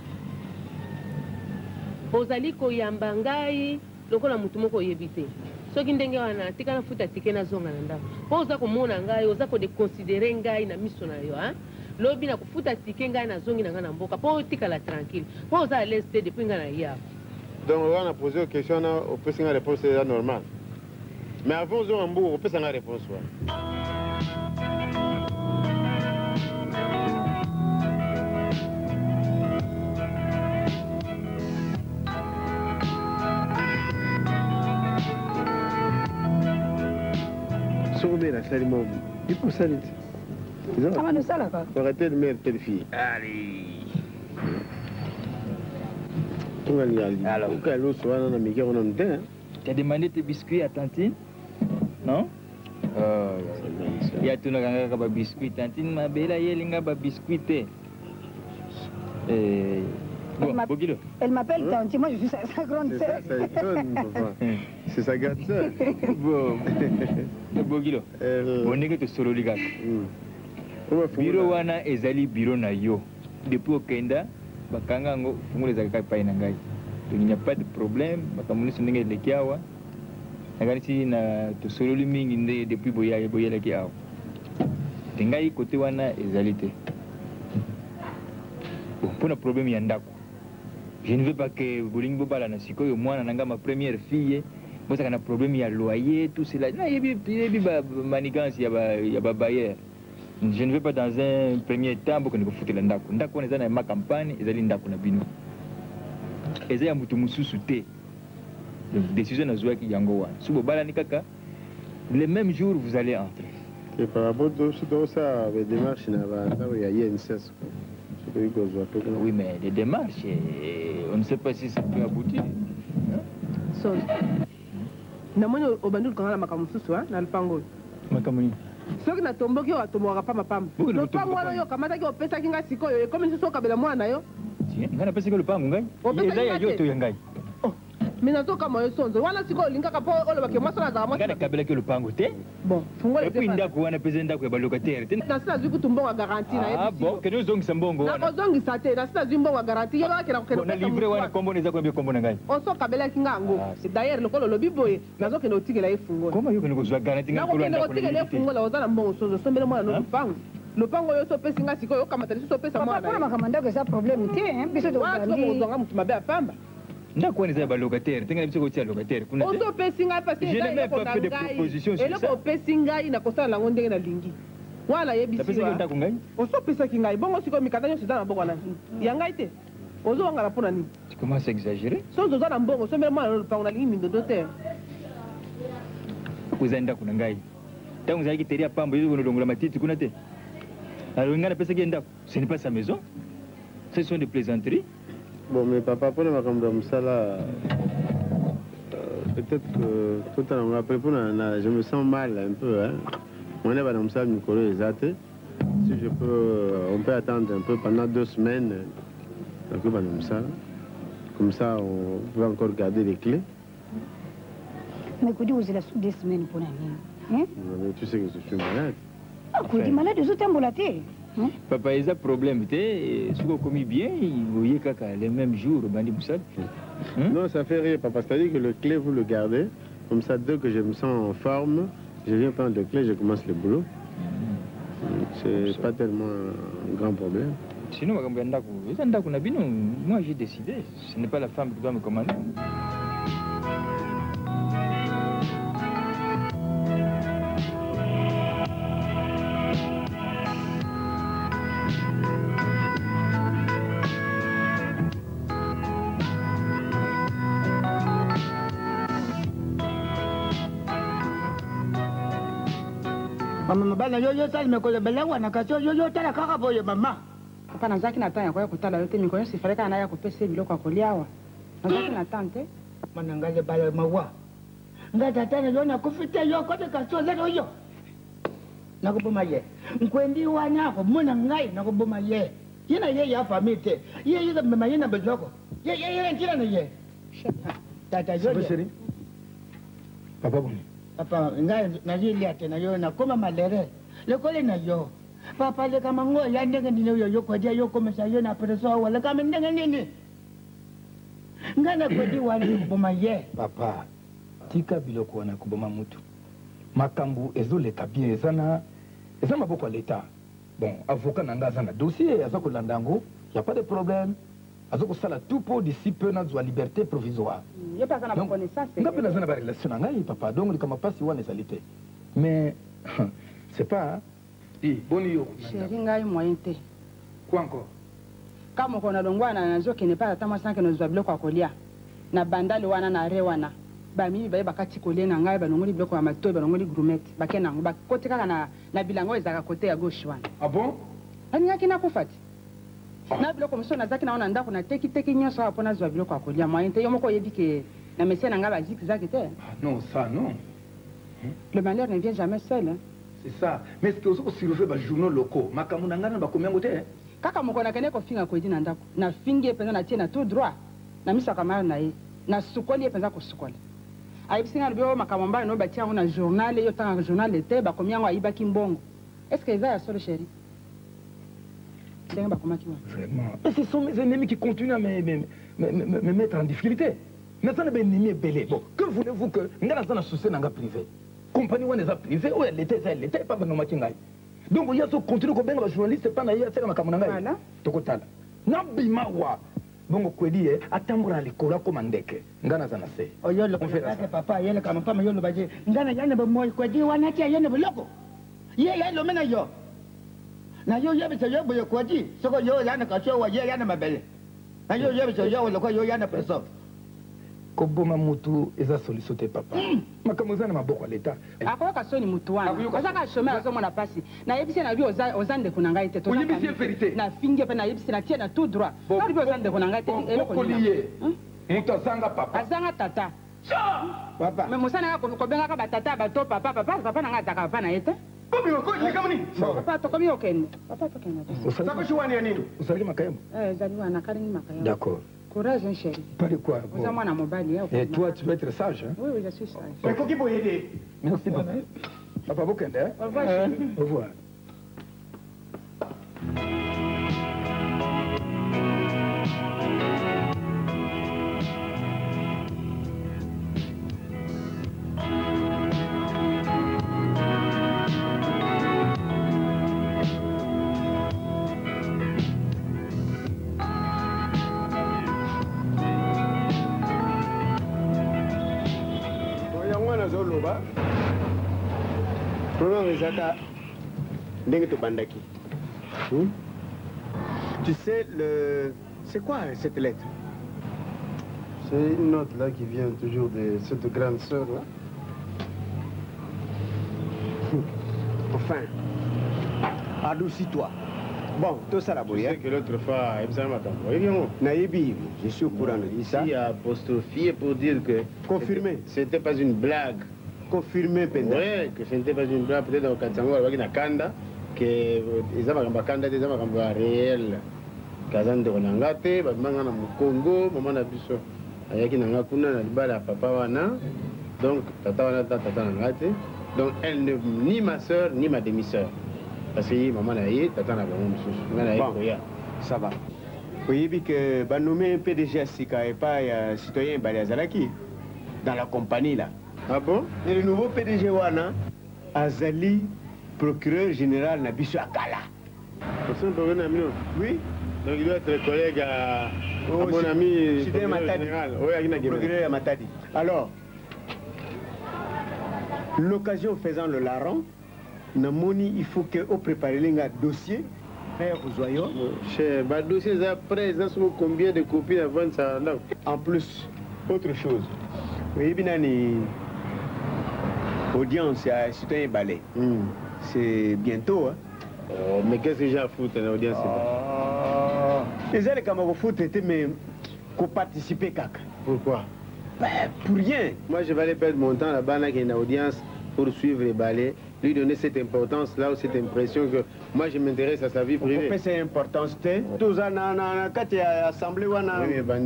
Ozali koyamba ngai lokola mutu moko yebite. Soki ndenge wana tika na futa tike na zonga na ndako. Po oza komona ngai, oza ko deconsidérer ngai na miso na yo, hein? Lobi na kufuta tike ngai na zongi na nga na mboka. Po tika la tranquille. Po oza à l'aise depuis nga na ya. Donc on a posé une question na on peut une réponse c'est normal. Mais avant on mbo on peut une réponse wa. La salle mom. Il faut salir. Ah, mais ça là quoi. Arrêtez de mettre telle fille. Allez. Tu vas aller. Alors, quand l'eau soit dans la micro on en tient. Tu as demandé tes biscuits à Tantine? Non? Oh, il y a tout le monde qui a biscuit. Tantine m'a belle, il y a des biscuits. Elle m'appelle Tanti, moi je suis sa grande sœur. Ça étonne, papa. C'est sa grande sœur. Bon. Bogilo. Bonenge to solo liga. Biro wana ezali biro na yo. Depuis okenda bakanga ngo fungule za kai na ngai. Donc il n'y a pas de problème, bakamuni sondenge le kiawa. Nagani si na to solo mingi nde depuis boya la kiawa. Tengai côté wana ezali te. Pour le problème ya ndako. Je ne veux pas que Boling Bobala na sikoyo mwana nanga ma première fille. Moi ça a un problème ya loyer tout cela. Là il y a manigance ya ba bailleur. Je ne veux pas dans un premier temps pour que nous foute ndako. Ndako on est dans ma campagne, ezali ndako na bino. Ezali ya mutu mususu te. Donc décision na zwa ki yango wana. Su Bobala ni kaka le même jour vous allez entrer. Et par rapport à ça, les démarches il y a INSS. Oui, mais les démarches, on ne sait pas si ça peut aboutir. So, namoni obandul kanga makamu susu na lupango. Makamuni. Soki na tomboki yo atomboka pa mapamba. Lupango wana yo kamata ki opesa kinga sikoyo, comme ni soka bela mwana yo. Ngana pesa ki lupango ngai. Eza ya yoto ya ngai. Mina toka moyo sonzo. Wana sikoyo linga kapo olo bake masala za mwasi. Ngana kabela ki lupango te. Bon, fungole te. Epi ndako wana pesa ndako ya balocataire. Na sina zwi kutumbonga garantie na yebi. Ah bon, que nous zongisa mbongo wana. Na kozongisa te, na sina zwi mbonga garantie. Yo bakela kokela. Na livre wana kombo neza kwambia kombo na ngai. Oso kabela kinga ngo. D'ailleurs lokolo lobi boye, nazo kena otigela efungole. Koma yo kena kozwa garantie ngako lwa ndako. Na otigela efungole ozana mbongo sonzo. Sombele mwana no lupango. Lupango yo so pesa nga sikoyo kamata liso pesa mwana. Papa makamanda ko sa problème te, hein. Biso to bandi. Wa kozonga mutu mabe apamba. Ndako wana eza balocataire, tenga biso kotia locataire kuna te. Oso pesi ngai parce que je n'ai même pas fait de proposition sur ça. Eloko pesi ngai na kosala lango ndenge na lingi. Wala yebisi. Pesa ngai ndako ngai. Oso pesa ngai bongo siko mikata nyo sida na bongo na. Ya ngai te. Ozo wanga na pona ni. Tu commences à exagérer. So zo na mbongo, so mbele mwana no lupango na lingi mindodo te. Kuza ndako na ngai. Tangu zaki teria pambo hizo bonodongola matiti kuna te. Alors ngana pesa ngai ndako. Ce n'est pas sa maison. Ce sont des plaisanteries. Bon, mais papa, pour le Makamba peut-être que tout à l'heure, après, je me sens mal un peu. Hein. On est dans le micro exact. Si je peux, on peut attendre un peu pendant 2 semaines. Comme ça, on peut encore garder les clés. Mais quand vous êtes 2 semaines pour l'année, tu sais que je suis malade. Ah, quand tu es malade, vous êtes embolaté. Papa, il y a un problème. Si vous commis bien, vous voyez kaka les mêmes jours, Bandi Moussad. Non, ça fait rien, papa. C'est-à-dire que le clé, vous le gardez. Comme ça, dès que je me sens en forme, je viens prendre le clé, je commence le boulot. C'est pas tellement un grand problème. Sinon, moi j'ai décidé. Ce n'est pas la femme qui doit me commander. Mama bana yo sali mekole belangu na kaso yo tala kaka boye mama. Papa nazaki na tanya kwa kutala yote mikono sifareka na ya kupesa biloko akoliawa. Nazaki na tante. Manangale bala mawa. Ngata tana yo na kufite yo kote kaso lero yo. Nakuboma ye. Nkwendi wanyako muna ngai nakuboma ye. Yina ye ya famite. Ye mama yina bezoko. Ye ntira na ye. Tata yo. Papa boni. Papa, ngai najili ate na yo na koma malere. Le kole na yo. Papa le kama ngo ya ndenge ni yo kwa dia yo komesa yo na preso wala kama ndenge nini. Ngana kwa di wali kuboma ye. Papa, tika biloko wana kuboma mutu. Makambu ezoleka bien ezana maboko ya l'État. Bon, avocat nanga zana dossier azako landango, y a pas de problème. Azoko sala tout pour d'ici peu na zwa liberté provisoire. Yo pas na connaissance. Ngapi na zana ba relation na ngai papa donc kama pasi wana ezalité. Mais c'est pas boni yo. Chéri ngai moyen te. Quoi encore? Kama kona longwana na nzoki ne pas tama sanke no zwa biloko akolia. Na bandali wana na rewana. Ba mimi ba bakati kolia na ngai ba nongoli biloko ya matoyi ba nongoli gourmette. Ba kenango ba kote kaka na bilango ezaka kote ya gauche wana. Ah bon? Ani ngaki na kufati. Na biloko moso nazaki naona ndako na teki nyonso hapo na zwa biloko akolia moyen te yo moko yebi ke na mesia na nga ba zigzag te. Non, ça non. Le malheur ne vient jamais seul. Hein? C'est ça. Mais est-ce que vous surveillez les journaux locaux? Makamuna ngana ba combien ngote? kaka moko nakende kofinga koyedi na ndako nafingi ye mpenza natie na tout droit na miso ya kamara na ye nasukoli ye mpenza kosukola ayebisi nga lobi oyo makambo mbala no batia yango na journal yo tanga journal ete bakomi yango ayibaki mbongo est ce que eza ya solo chéri ndenge bakomaki wa vraiment ce sont mes ennemis qui continuent à me mettre en difficulté naza na baennemi ebele bon que voulez-vous que nga naza na souci na nga privé compagnie wana eza privé oyo leta eza leta epa bandomaki ngai donc oya so continue kobenga bajournaliste epa na ye aseka makambo na ngai tokotala nabima wa bongo kwedi ye atambola likolo akoma ndeke nga naza na se oyolokake papa yeleka mapama yoloba je nga na yane bomoyi kwedi wana tia yene boloko ye yalome na yo na yo yebisa yo boye kwedi soko yo yana kasho wa ye yana mabele na yo yebisa yo lokwa yo yana preso koboma mutu eza solution te papa makambo eza na maboko ya leta akoyoka soni mutu wana ozaka shome azomona mpasi nayebisi na bi oza ndeko na ngai te oyebisi ye verité nafingi mpe nayebisi natie na tout droit olobi oza ndeko na ngai te okoli ye mutu azanga papa azanga tata papa me mosana ya kobengaka batata bato papa na ngai ataka papa na ye te papa tokomi okende papa tokende osalaki makayemo ezali wana kalingi makayemo d'accord courage, hein, chérie. Pas de quoi. Vous avez mon mobile. Et toi, tu vas être sage. Hein? Oui, oui, je suis sage. Il faut qu'il vous aider. Merci, papa. Papa, vous connaissez. Au revoir, chérie. Au revoir. Tu sais, c'est quoi cette lettre? C'est une note là qui vient toujours de cette grande sœur là. Enfin, adoucis-toi. Bon, tout ça la bouille. Tu sais que l'autre fois, je suis au courant de ça. Il a apostrophié pour dire que... Confirmé. C'était pas une blague. Confirmé, Penda. Oui, que ce n'était pas une blague. Peut-être au Katsango, il y a Kanda, que les Kanda, des Amagamba réels. Kazan de Ronangate, Bamanga Congo, Maman Abisso. Ayaki Nangakuna, Nalibala, Papa Wana. Donc, Tata Wana, Tata Nangate. Donc, elle n'est ni ma soeur, ni ma demi-soeur. Parce que maman a eu, Tata n'a pas eu. Ça va. Vous avez vu que bah, nommé PDG Sika et pas citoyen Baliazalaki dans la compagnie là. Ah bon? Et le nouveau PDG Wana, Azali, procureur général Nabiso Akala. C'est un procureur ami. Oui. Donc il doit être collègue à mon ami général. Oui, procureur Matadi. Alors, l'occasion faisant le larron, Namoni, il faut qu'on prépare un dossier. Chez dossier, après, ils ont combien de copies avant ça? En plus, autre chose. Oui, Binani, audience à citoyen Balai. C'est bientôt. Hein? Oh, mais qu'est-ce que j'ai à foutre en audience? Les ailes comme vous foutre, mais qu'on participer caca. Pourquoi? Pour rien. Moi, je vais aller perdre mon temps là-bas, là, qui est une audience pour suivre les balais, lui donner cette importance-là ou cette impression que moi, je m'intéresse à sa vie privée. Pourquoi cette importance? Tous en assemblée, oui, mais ça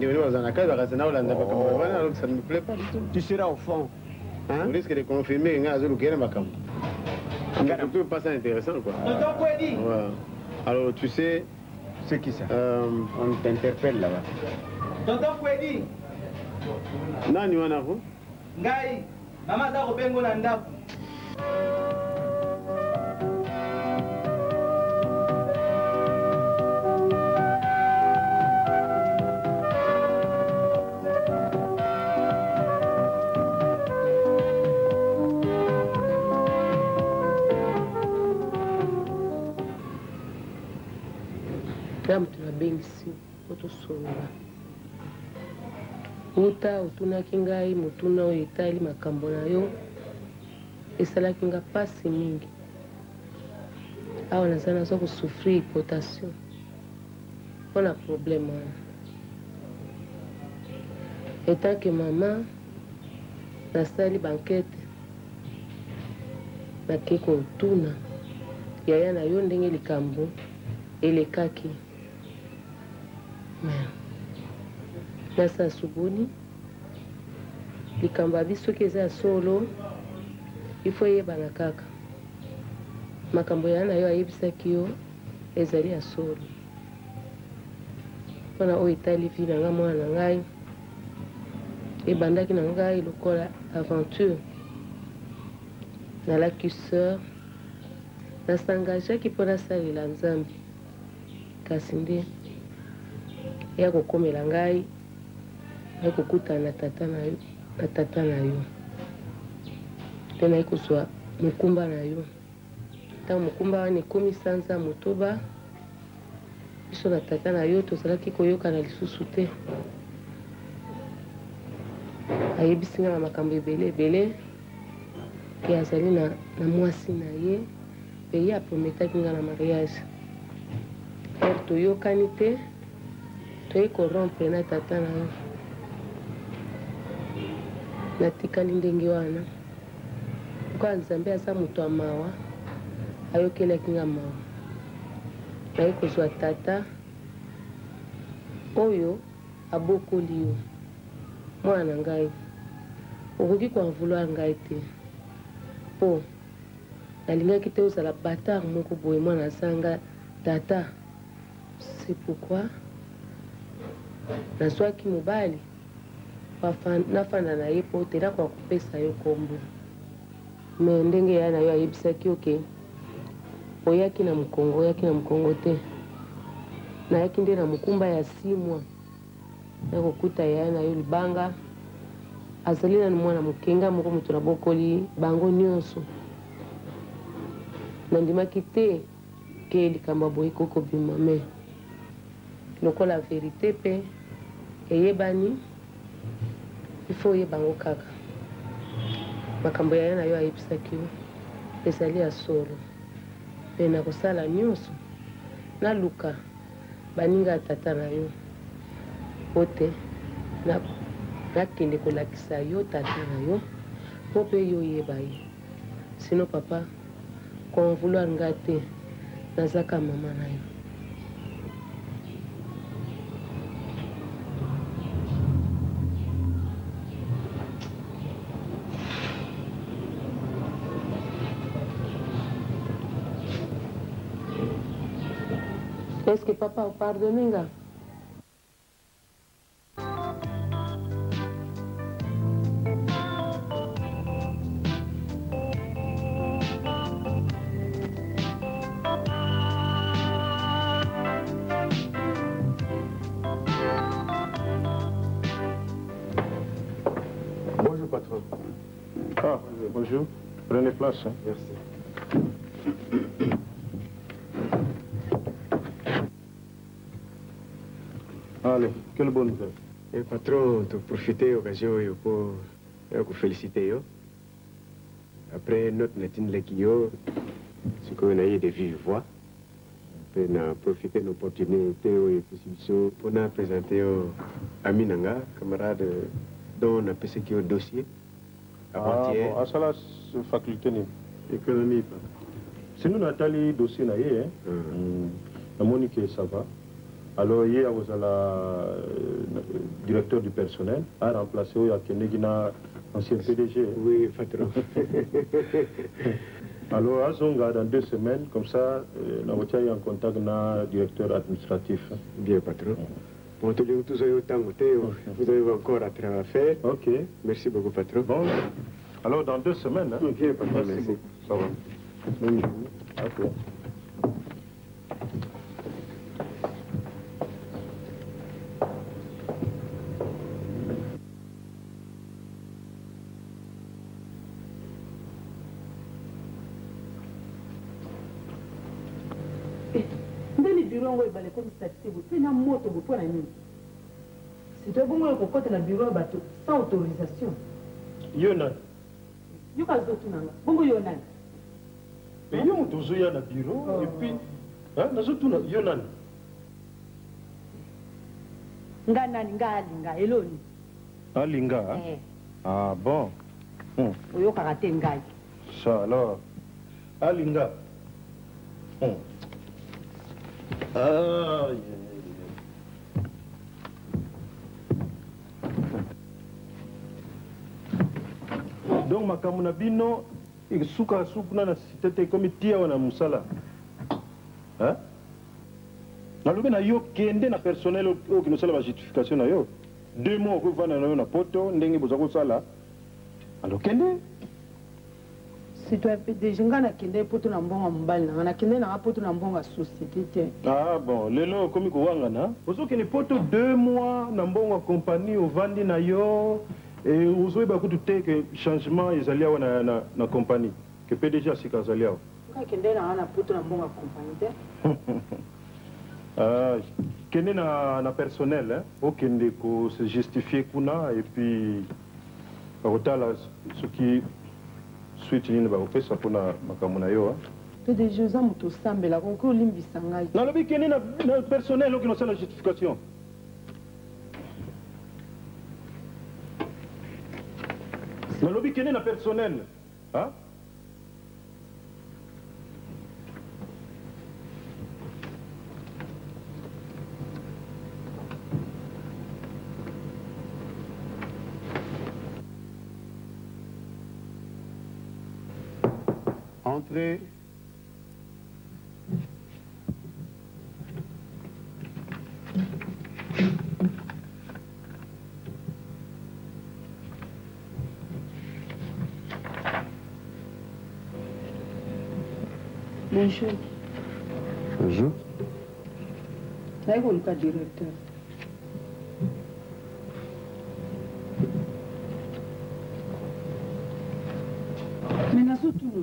ne me plaît pas du tout. Tu seras au fond. Hein? On risque de confirmer que c'est pas ça intéressant, quoi. Ouais. Alors, tu sais... C'est qui ça? On t'interpelle là-bas. Tonton Kwedi. Nani wana ko? Ngai, mama za kobengo na ndako. Nga mutu nabengisi otosunga uta otunaki ngai motuna oyo etali makambo na yo esalaki nga pasi mingi awa naza naza kosouffrir hypotation mpona problème wana etanke mama nasali bankete nakei kotuna yaya na yo ndenge likambo elekaki nasa subuni likambo ya biso soki eza ya solo ifo eyebana kaka makambo ya na yo ayebisaki yo ezali ya solo mpona oyo etali vi na ngai mwana na ngai ebandaki na ngai lokola aventure nalaki sœur nasangageaki mpo nasalela nzambe kasi nde eya kokomela ngai naye kokutana na tata na yo mpe naye kozwa mokumba na yo ntango mokumba wana ekomi sanza motoba biso na tata na yo tozalaki koyokana lisusu te ayebisi nga na makambo ebele ebele ke azali na mwasi na ye mpe ye aprometaki nga na mariage ere toyokani te toyei korompre na tata na yo natikali ndenge wana lokola nzambe aza moto ya mawa ayokelaki nga mawa naye kozwa tata oyo abokoli yo mwana na ngai okoki koenvouloir ngai te mpo nalingaki te ozala batard moko boye mwana azanga tata c'est pourquoi nazwaki mobali nafanda na ye mpo te nakoka kopesa yo kombo me ndenge ya na yo ayebisaki oke oyaki na mokongo te nayaki nde na mokumba ya 6 mois nakokuta ya na yo libanga azali nanu mwana mokenga moko moto nabokoli bango nyonso nandimaki te ke likambo boye kokobima me lokola verité mpe eyebani ifo oyebango kaka makambo ya ye na yo ayebisaki yo ezali ya solo mpe nakosala nyonso naluka baninga ya tata na yo po te nakende kolakisa yo tata na yo mpo mpe yo oyeba ye sino papa konvouloir nga te nazaka mama na yo est-ce que papa o pardonne nga? Bonjour patron. Ah, bonjour. Prenez place. Hein. Merci. Allez, quelle bonne nouvelle. Et patron, tu profites de l'occasion pour vous féliciter. Après notre netine Lekio, ce qu'on a eu de vive voix, on a profité de l'opportunité et possibilité pour nous présenter à Minanga, camarade dont on a passé qui au dossier. Avant-hier. Ah, bon, ça là, c'est faculté économie. Si nous avons le dossier, la Monique, ça va. Alors, hier, vous avez le directeur du personnel a remplacé l'ancien PDG. Oui, patron. Alors, à Zonga, dans 2 semaines, comme ça, nous avons en contact avec le directeur administratif. Bien, patron. Bon, tous les temps, vous avez encore à travailler à faire. Ok. Merci beaucoup, patron. Bon, alors, dans 2 semaines. Hein? Bien, patron, merci. Ça va. Oui. Ok. bureau oyo bale comme statut bo pena moto bo pona nini sito bongo ko kota na bureau bato sans autorisation yo nani yo kazo tunanga bongo yo nani mais yo moto zoya na bureau et puis hein nazo tuna yo nani nga nani nga alinga eloni alinga ah bon oyo karate ngai ça alors alinga ah makambo na bino suka sukuna na sitete komi tia wana musala. Hein? Nalobi na yo kende na personnel oyo kinosala ba justification na yo. 2 mois ko vana na yo na poto ndenge boza ko sala. Alors kende si tu as déjà ngana kende poto na mbonga mbali na kende na poto na mbonga société. Ah bon, lelo komi ko wangana. Ozo kende poto 2 mois na mbonga compagnie ovandi na yo et ozo ba ko te que changement ezali awa na compagnie que PDG asika azali awa. Kende na poto na mbonga compagnie. Ah, kende na personnel, hein, okende ko se justifier kuna et puis bakotala ce qui suite nini bakopesa mpona makambo na yo. PDG oza moto osambela konko olimbisa ngai. Nalobi kende na personnel oyo kinosala justification. Nalobi kende na personnel. Hein? Entrez. Bonjour. Bonjour. C'est quoi le cas directeur? Mais n'a pas tout.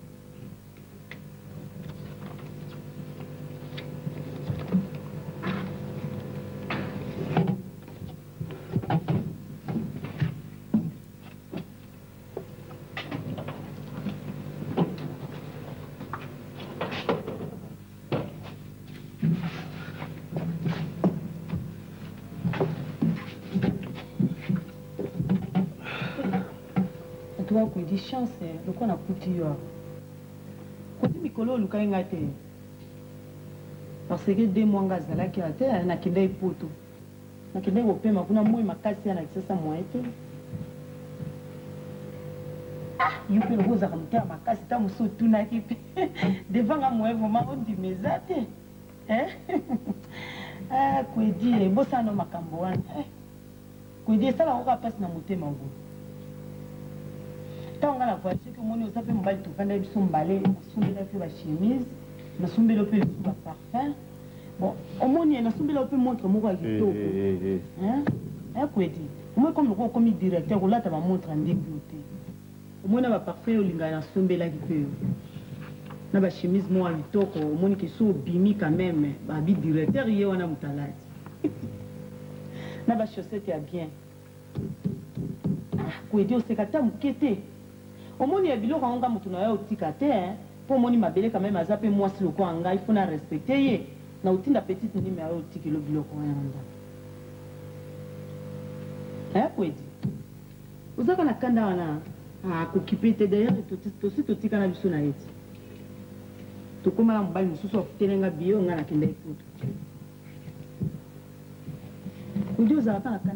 Toi, dit chance, le qu'on a coûté. Quand tu m'écolo, le cas est gâté. Parce que 2 mois, on a zala qui a été, on a quitté poto. On a quitté au paiement, on a moins ma casse, on a accès à moi été. Ah, il peut le rose à monter à ma casse, t'as mon saut tout n'a qui devant à moi, vraiment, on dit mes athées. Hein? Ah, quoi dire, bossa no macamboan. Quoi dire, ça va, on va passer dans mon thème en gros. Quand on a la voiture, que mon on s'appelle mobile tout pendant ils sont balais, on sombé la chemise, on sombé le peu le parfum. Bon, au moins on a sombé le peu montre moi qui tôt. Hein? Hein quoi dit? Moi comme directeur, on l'a ta montre en débuté. Au moins on a parfait au linga na sombé la qui peut. Na ba chemise moi qui tôt, au moins qui sont bimi quand même, ba bi directeur hier on a mutalati. Na ba chaussette ya bien. Quoi dit au secrétaire mukete. Au moins, il y a des gens qui ont été pour moi, il quand même à zapper moi si le coin il faut respecter. Na outil la petite numéro qui le bloc. Hein, quoi dit? Vous avez un canard à occuper d'ailleurs tout aussi tout petit cannabis sur la tête. Tout comme un bal, nous sommes tenus bio, on a la kende foot. Vous avez un canard.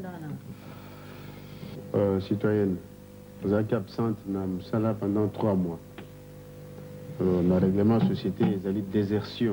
Citoyenne. Vous êtes absente dans salle pendant 3 mois. Alors, le règlement de société, ils ont dit désertion.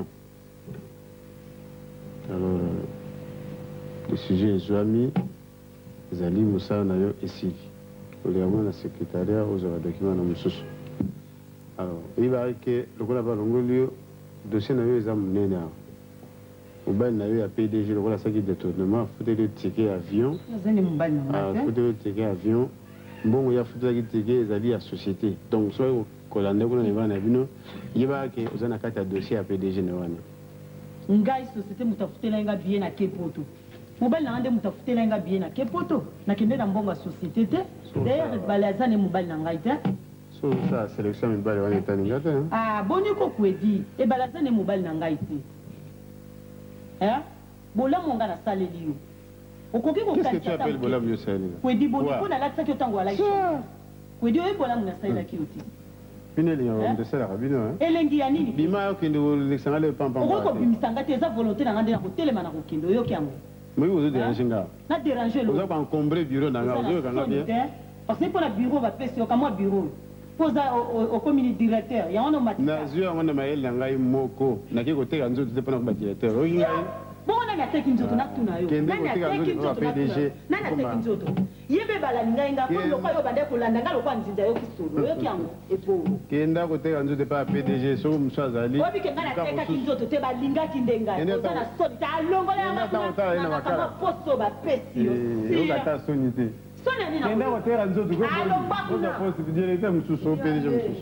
Alors, le sujet est joué, ils ont dit Moussa Nayo ici. Pour les avoir dans le secrétariat, aux documents dans Moussous. Alors, il va que le coup là-bas, le dossier Nayo est amené là. Au bal Nayo a PDG, le coup là, ça qui est détournement, il faut le ticket avion. Il faut le ticket avion. Bon, il y a des tickets à la société. Donc, soit qu'on a il va que vous avez un dossier à PDG. Une société qui a bien à Kepoto. Mobile n'a pas de bien à Kepoto. N'a pas de société. D'ailleurs, Balazan et Mobile n'a pas de sélection de Mobile. Ah, bon, il faut dire. Et Balazan et Mobile n'a pas été. Hein? Bon, là, mon gars a salé. Qu'est-ce que tu appelles Bolam Yossali? Oui, dis bon, on a l'accès au tango à la oui, dis Bolam Yossali la kioti. Pineli, on de ça la rabino. Elengiani. Bima qui nous l'excellent pam pam. On peut bimisanga tes volonté dans un hôtel mana kokindo yo kiango. Mais vous êtes dérangé là. Na déranger le. Vous avez encombré bureau dans la rue quand bien. parce que pour le bureau va passer au moi bureau pose au comité directeur il y a un homme na zio ngona mael na ngai moko na ke côté kanzo te pas na directeur o ngai bon on a teki nzoto na tuna yo nani ateki nzoto na PDG nani ateki nzoto yebe bala ninga ko lokwa yo bande kolanda nga lokwa nzinza yo kisolo yo kyango epo kenda côté kanzo te pas PDG so msazali obi ke ngana teka kinzoto te balinga kindenga ozana soni ta longola ya makuna poso ba pesi yo yo gata soni te soni ni na kenda côté kanzo te ko ko poso directeur msuso PDG msuso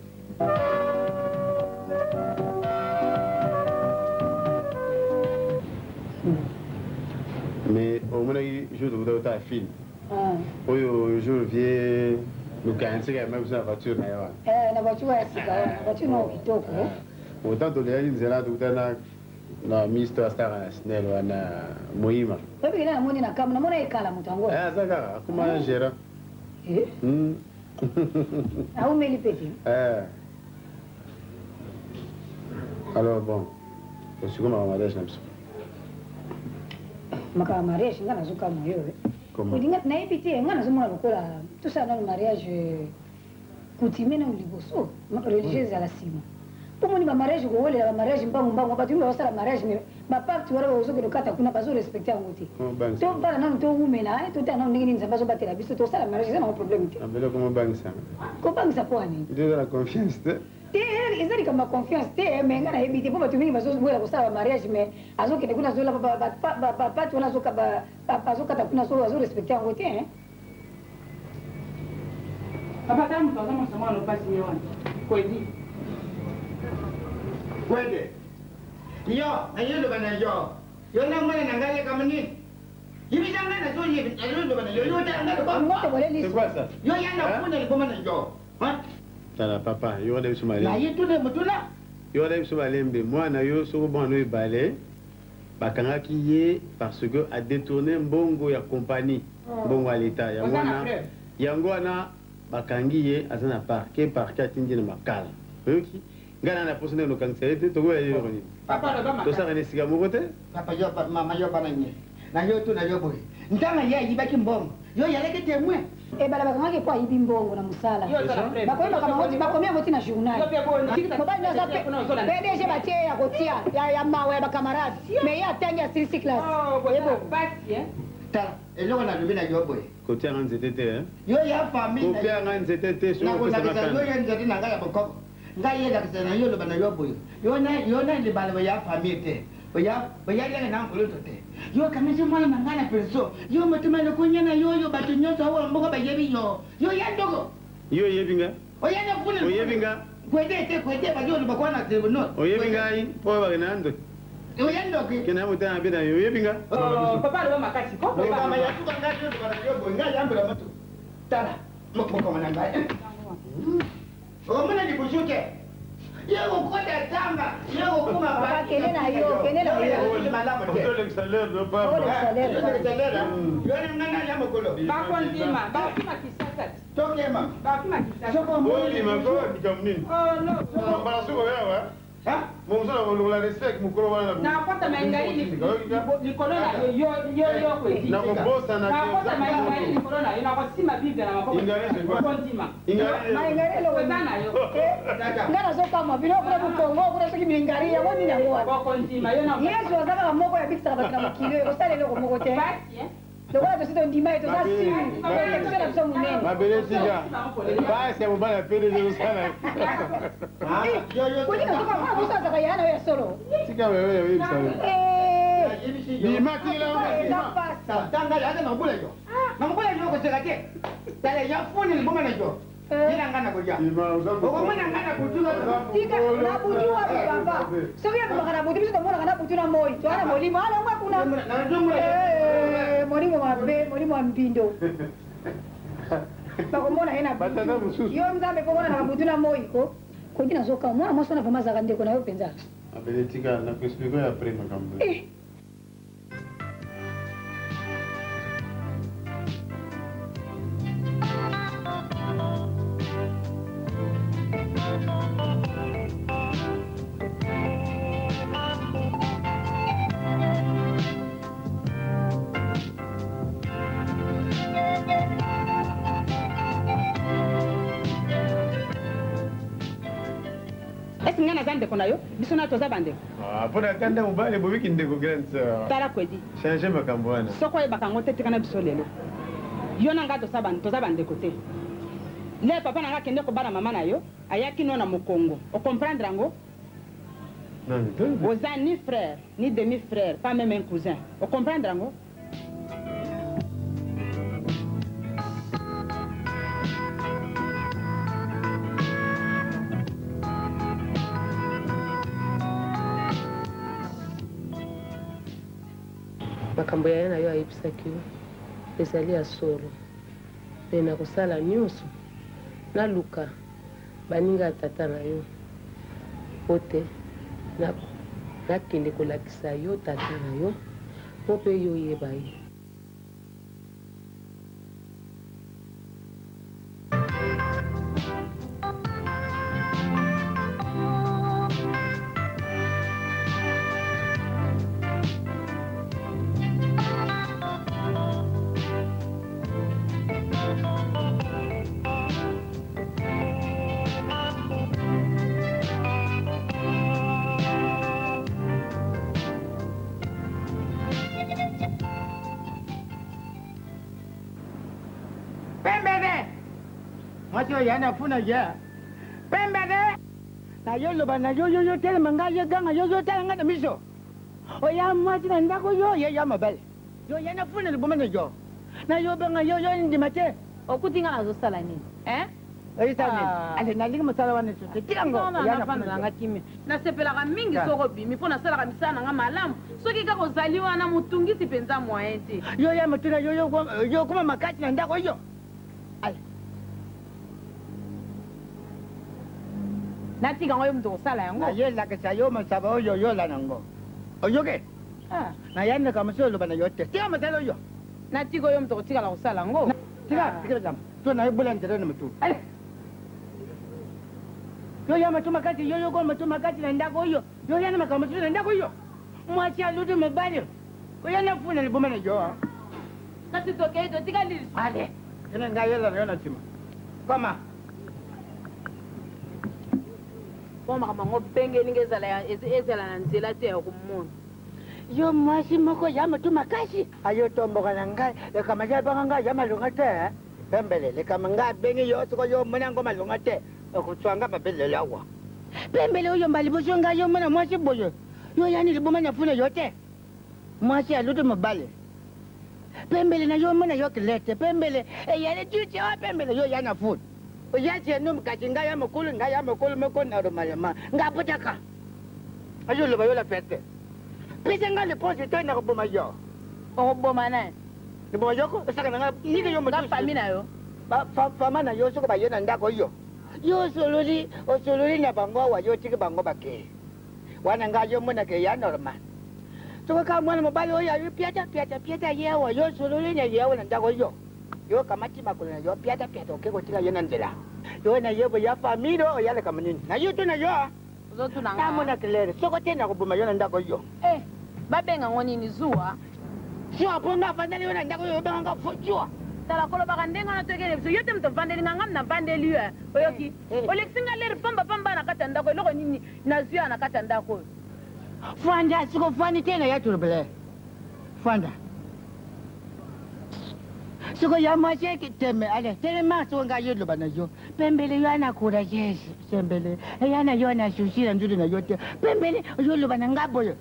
mais au moment où je dois faire un film, je viens le 45 et même la voiture. La voiture est la voiture non kitoko. Autant de les gens là tout na ministre Star Snell ou na Moima. Parce que na moni na kama na mona ikala mutango. Saka comment gérer? Ah où meli petit. Alors bon, je suis comme un mariage comme ça. Maka mariage ngana zuka moyo comment udinga na ipiti ngana zumuna lokola tout ça dans le mariage coutumier na liboso religieuse à la sima pour moni ba mariage ko wole ba mariage mbangu ba tumba wasala mariage mais ba pacte wala ba uzoke dokata kuna bazo respecter ngoti to bana na to umena to ta na ningi nzamba zo batela biso to sala mariage na problème te abelo comment bangisa ko bangisa poani de la confiance ezali kama confiance te mais ngana hebite po bato mingi bazoboya kosala bamariage mais azokende kuna azola bapati wana azokata kuna azorespecte yango te papa kama mtu azamosoma alopasi ye wana kwedi kwede yo ayoloba na yo na mwana na ngai kama nini yibizanga na zo yibi ayoloba na yo tanga c'est quoi ça yo yana kuna liboma na yo tala papa yo de suma na yitune mutuna yo de suma lembe moi na yo so bon no balé bakanga ki ye parce que a détourné mbongo ya compagnie mbongo à l'état ya mwana yango na bakangi ye azana parquet parquet atindi na makala oki ngana na posone no kansete to go yo ni papa do ba to sa ne siga mo kote papa yo mama yo bana nye na yo tu na yo boy ntanga ye yibaki mbongo yo yaleke temwe bala bakamaki po ayibi mbongo na mosala bakomia moti na journal mobali aza PDG batie ya kotia ya mawa ya bakamarade mais ye atangi ya silisi classe tala eloko nalobi na yo boye kotia nga nzete te yo ya famille kopia nga nzete te nakolakisa yo ya nzete na ngai ya bokoko ngai yelakisa na yo loba na yo boye yo na libala ya famille te bayaliaka na nkoloto te yo kamisi mwana na ngai na perso yo motema lokonya na yo bato nyonso awa mboka bayebi yo ya ndoko yo yebi nga oyana funa oyebi nga kwede bajo loba kwa na tribunal oyebi ngai po ba na ndo oya ndoki kena mutana bina yo yebi nga papa lo makasi ko mama ya tuka ngai yo loba na yo bo ngai yambira matu tala moko mana ngai o mana ni bujuke yo kota tanga yo kuma papa kene na yo le salaire de papa yo ni ngana ya mokolo bakondima kisasa tokema bakima kisasa soko mboli mako nikamnini no mbala suko yawa Monzo la respect mukolo wana na kota maingai likolo na yo kwedi na kobosa na kota maingai likolo na yo na kosima biblia na mapoko kondima maingari lo kwezana yo ngana soka mabilo kuna bukongo kuna soki mingari ya woni na ngwa kondima yo na yesu azaka moko ya bikisa batina mokilo yo sale loko moko te lokola tosito ndima eto za simi tosala biso monene mabele tika basi ya mobala PDG osala kodika soka mwana moso azaka yana yo ya solo tika wewe yebisa bimakila tanga yaza na mbula yo na mbula yo ko sekate tala ya funi liboma na yo ina ngana koja o mwana ngana kujua tika na bujua baba soki ya baba na butu biso mwana kana butu na moi to ana molimo ana ngwa kuna molimo mabe molimo mpindo bakomona hena batana mususu yo mzambe komona na butu na moi ko kodina zoka mwana moso na vama za ndeko na yo penza abele tika na kuexpliquer après makambo nga naza ndeko na yo biso na toza bandeko mpona kanda mobali bobiki ndeko grande sœur tala kwedi change makambo wana soko oyebaka yango te tikana biso lelo yo na nga toza bandeko te le papa na nga akende kobala mama na yo ayaki no na mokongo okomprendre yango oza ni frère ni demi frère pas même un cousin okomprendre yango makambo ya ye na yo ayebisaki yo ezali ya solo mpe na kosala nyonso naluka baninga ya tata na yo po te nakende kolakisa yo tata na yo mpo mpe yo oyeba ye yana funa ya pembere na yo loba na yo tele manga ye ganga yo tele ngana miso o ya mwati na ndako yo ye ya mabele yo yana funa liboma na yo na yo banga yo ndi mate okutinga nazo sala nini oyisa ale nalingi mosala wana sote tilango yana fana nanga kimia nasepelaka mingi soko bimi mpo nasalaka misala nanga malamu soki kaka ozali wana motungisi mpenza moyen te yo ya motuna yo kuma makati na ndako yo natika ngo yo mutu kosala yango nayelakisa yo masaba oyo yola nango oyoke nayandeka mosi oloba na yo te tika mosala oyo natika oyo mutu kotikala kosala yango tikala jama to nayobola nzela na motu yo ya matuma kati yo yoko matuma kati na ndako oyo yo yana makambo na ndako oyo mwasi aludu mobali oyo nafuna liboma na yo kasi tokei totika lili ale ena ngayola na yo na nsima koma po makambo ngo bengelinga ezala na nzela te ya komona yo mwasi moko ya matuma kasi ayo tomboka na ngai lekama ja banga ngai ya malunga te pembele lekama ngai bengi yo soko yo mona ngo malunga te okutswanga mabele lawa pembele oyo mbali boso ngai yo mona mwasi boyo yo yani liboma nafuna yo te mwasi alutu mobale pembele na yo mona yo kilete pembele eyale tuti wa pembele yo yana funa oyatie no mkati ngai ya mokulu moko na romalema ngapotaka ayo loba yo la pete pese ngai le pose to na koboma yo okoboma naye liboma yoko osaka na ngai nike yo motu fami na yo fama na yo soko bayo na ndako yo yo osololi na bango awa yo tiki bango bakee wana ngai yo mona ke ya normal soko ka mwana mobali oyo ayo piata yewa yo sololi na yewa na ndako yo yo kamati makolo na yo piata oke kotika yo na nzela yo na yebo ya familo oyaleka manini na yo to na yo ozotunanga mona kelere soko te na koboma yo na ndako yo babenga ngo nini zuwa zuwa mpo nga afandeli yo na ndako yo obenganga fo zuwa tala kolobaka ndenge wana toyekene biso yo te moto ovandeli nga ngam navandeli yo oyoki olekisi nga lere pambapamba na kati ya ndako eloko nini nazwi ya na kati ya ndako oyo fanda siko fandi te na ya turubele fanda siko ya mwasi kiteme ale telema siko nga yo loba na yo pembele yo anakura yesi sembele yana yo anasushira nzuri na yo te pembele yo loba na nga boyo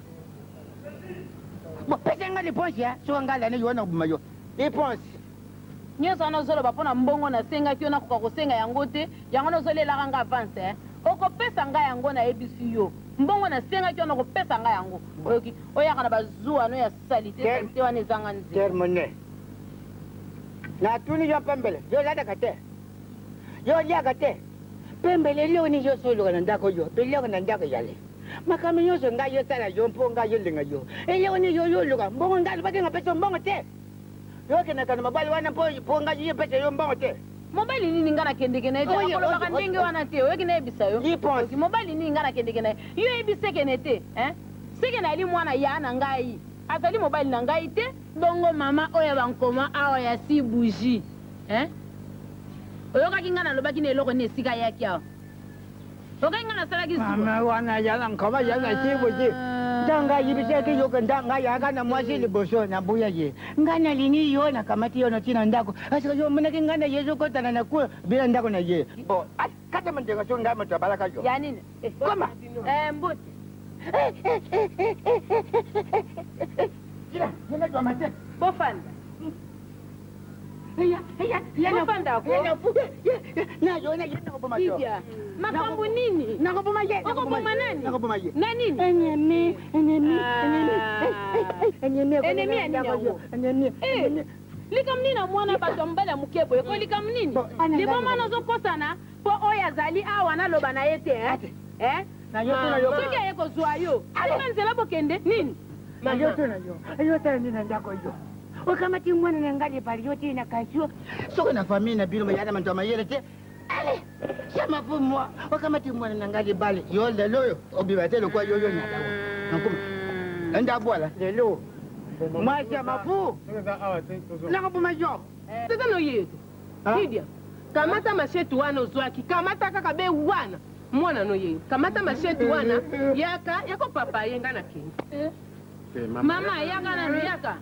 bo pese nga liponsi ya siko nga lane yo na buma yo liponsi nyonso wana ozoloba mpo na mbongo nasengaki yo nakoka kosenga yango te yango na ozolelaka nga avance okopesa ngai yango nayebisi yo mbongo nasengaki yo nakopesa ngai yango oyoki oyaka na bazuwa no ya salite te wana ezanga nzela termone natuni yo pembele yo ladaka te yo liaka te pembele lioni yo soloka na ndako yo pelioka na ndako yale makambo nyonso ngai yosala yo mpo ngai yolinga yo elioni yo yoluka mbongo ngai lobakenga pesa mbongo te yokendaka na mobali wana mpo ngai ye pesa yo mbongo te mobali nini nga nakendeke naye te akolobaka ndenge wana te oyoki nayebisa yo mobali nini nga nakendeke naye yo yebi sekene te seke nayali mwana ya na ngai azali mobali na ngai te bongo mama oyo bankoma awa ya si bougie oyokaki nga nalobaki na eloko na esika yaki awa okenga na sala kisuwa mama wana yala nkoma yala chibuji ndanga yibiseki yoke ndanga yaga na mwasi liboso na buya ye ngana lini yo na kamati yo no tina ndako asika yo munaki ngana yezo kota na ku bila ndako na ye bo kata mandenga so ngama tabalaka yo ya nini koma mbuti Yena kwa mate. Bofanda. Bofanda ko. Na yo na yena ko majo. Makambo nini? Nakoboma ye. Nakoboma nani? Nakoboma ye. Na nini? Enemy. Likamnina mwana bato mbala mukebo ko likamnini. Limoma nazo kosana po oya zali awa na loba na yete Na yo tuna yo. Soki ayeko zwa yo. Alina nzela bokende nini? Na yo tuna yo. Ayo tana nina ndako yo. Wakamati mwana na ngali pali yote na kasho. Soko na familia na bilo mayada manto mayele te. Ale. Chama po moi. Wakamati mwana na ngali bali yo lelo yo. Obibate lo kwa yo yo nyala. Nakuma. Enda bwala lelo. Mwacha mafu. Nakopoma yo. Tata no yetu. Kidia. Kamata mashetu wana uzwaki. Kamata kaka be wana. Mwana no yetu. Kamata mashetu wana. Yako papa yenga na kingi. Mama yaka na yaka.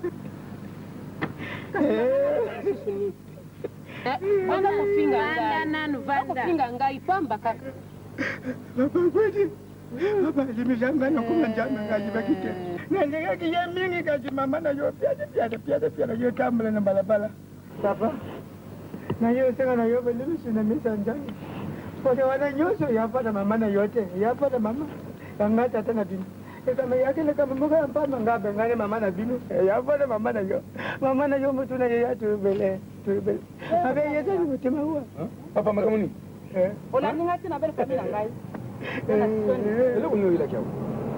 Wanda kufinga ngai pamba kaka. Papa kweli. Papa limejanga na kumanja ngaji bakite. Na ndega kiye mingi kaji mama na yo pia yo kamla na balabala. Papa. Na yo sanga na yo belimu sina misanja. Pote wana nyoso yapata mama na yote. Yapata mama. Ngata tena dini. Kama yake le kama mboga mpama ngabe ngane mama na binu. Yapata mama na yo. Mama na yo mtu na yeye tuibele. Abe yete mtima huwa. Papa makamuni. Ola ngati na bele kabila ngai. Leo kunyo ila kiao.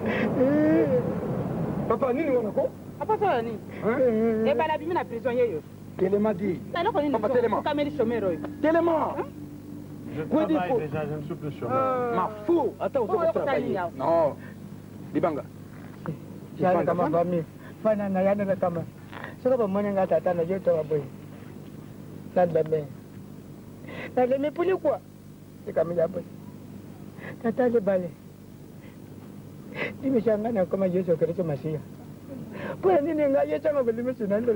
Papa nini wanako? Apa sala nini? E bala bimi na prison yeyo. Telema di. Na noko nini? Papa telema. Kameli chomero yo. Telema. Je travaille déjà, je ne suis plus chômeur. Ma fou. Attends, on va travailler. Non. Libanga. Yana kama fami. Fana na yana na kama. Soko ba mwana ngata tata na yote wa boy. Na leme puli kwa. Nikamja boy. Tata le bale. Nimeshangana kama Yesu Kristo Masia. Kwa nini ngaje chama bali sinalo?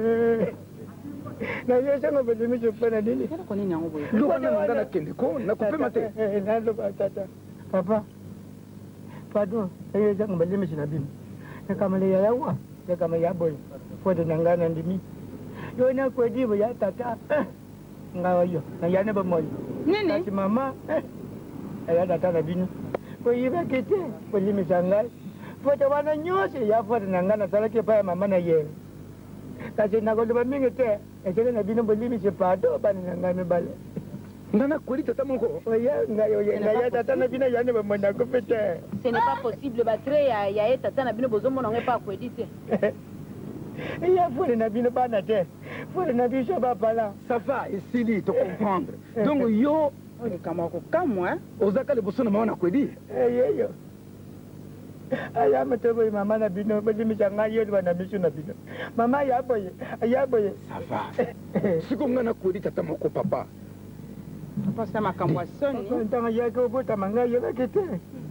Na Yesu chama bali pana nini? Kwa nini yangu boy? Ndio ngana kende ko na kupema te. Nalo tata. Papa. Pardon, Yesu chama bali sinabini. Na kama le yawa, na kama ya boy. Kwa nangana ndimi. Yo na kwa dibo ya tata. Ngawa yo. Na yana ba moyo. Nini? Kasi mama. Aya tata na binu. Kwa hiyo kete, kwa limi sangai. Foto wana nyose ya foto nangana salake pa mama na ye. Kasi na gondo mingi te, ekele na binu bolimi se pato bani nangana bale. Ngana kweli tata moko. Oya ngayo ya tata na binu yana ba mona ko pete. Ce n'est pas possible battre ya tata na binu bozomo na ngepa kwedi te. Ya foto na binu bana te. Foto na biso ba pala. Ça va, ici te comprendre. Donc yo Ole kama ko kamwa ozaka le bosona maona kwedi. Yeyo. Aya matobo mama na bino bolimi sanga yo bana biso na bino. Mama ya boye. Ça va. Siko ngana kwedi tata moko papa. papa sama kamwa soni. Ntanga yake obota manga yo kete.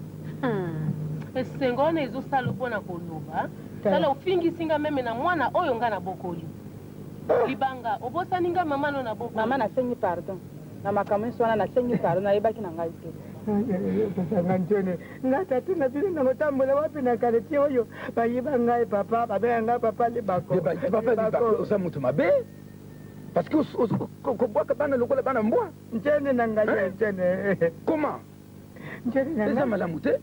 Esengo na ezosala mpona koloba. Tala ufingi singa meme na mwana oyo nga na bokoli. Libanga obosani nga mama no na bokoli. Mama na senyi pardon. Na makamwe swana na senyi pardon na ibaki na ngai te. Sanga ntone. Ngata tuna bino na motambula wapi na kareti oyo. Bayiba ngai papa, babe ngai papa libako. Papa libako osa mutu mabe. Parce que ko boka bana lokola bana mbwa. Ntene na ngai ntene. Comment? Ntene na ngai malamu te.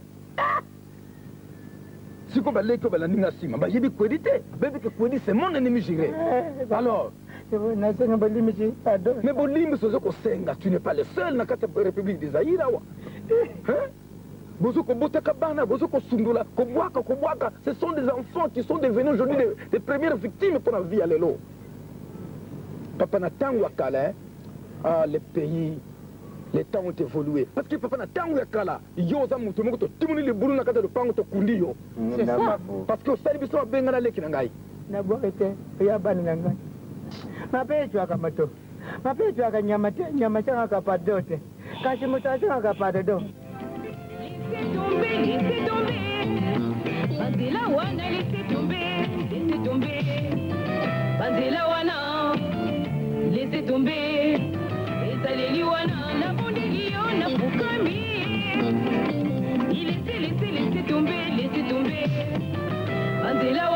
Siko baleko balaninga sima ba yibi kwedi te. Bebe ke kwedi c'est mon ennemi juré. Alors na senga bolimi si pardon. Mais bolimi sozo ko senga, tu n'es pas le seul na kata République des Zaïre wa. Hein? Bozo ko botaka bana, bozo ko sundula, ko boaka, ce sont des enfants qui sont devenus aujourd'hui des premières victimes pour la vie à l'élo. Papa na tango akala, les pays, les temps ont évolué. Parce que papa na tango akala, yo za mutu moko to timuni le bulu na kata de pango to kundi yo. C'est ça. Parce que sali biso benga na leki na ngai. Na boete, ya bana na ngai. Mapecho akamato. Mapecho akanyamate, nyamachanga kapadote. kasi moto azongaka pardon. Laissez tomber. Banzela wana, laissez tomber. Banzela wana, laissez tomber. Ezaleli wana, na bondeli yo na bukami. Laissez tomber. Banzela wana.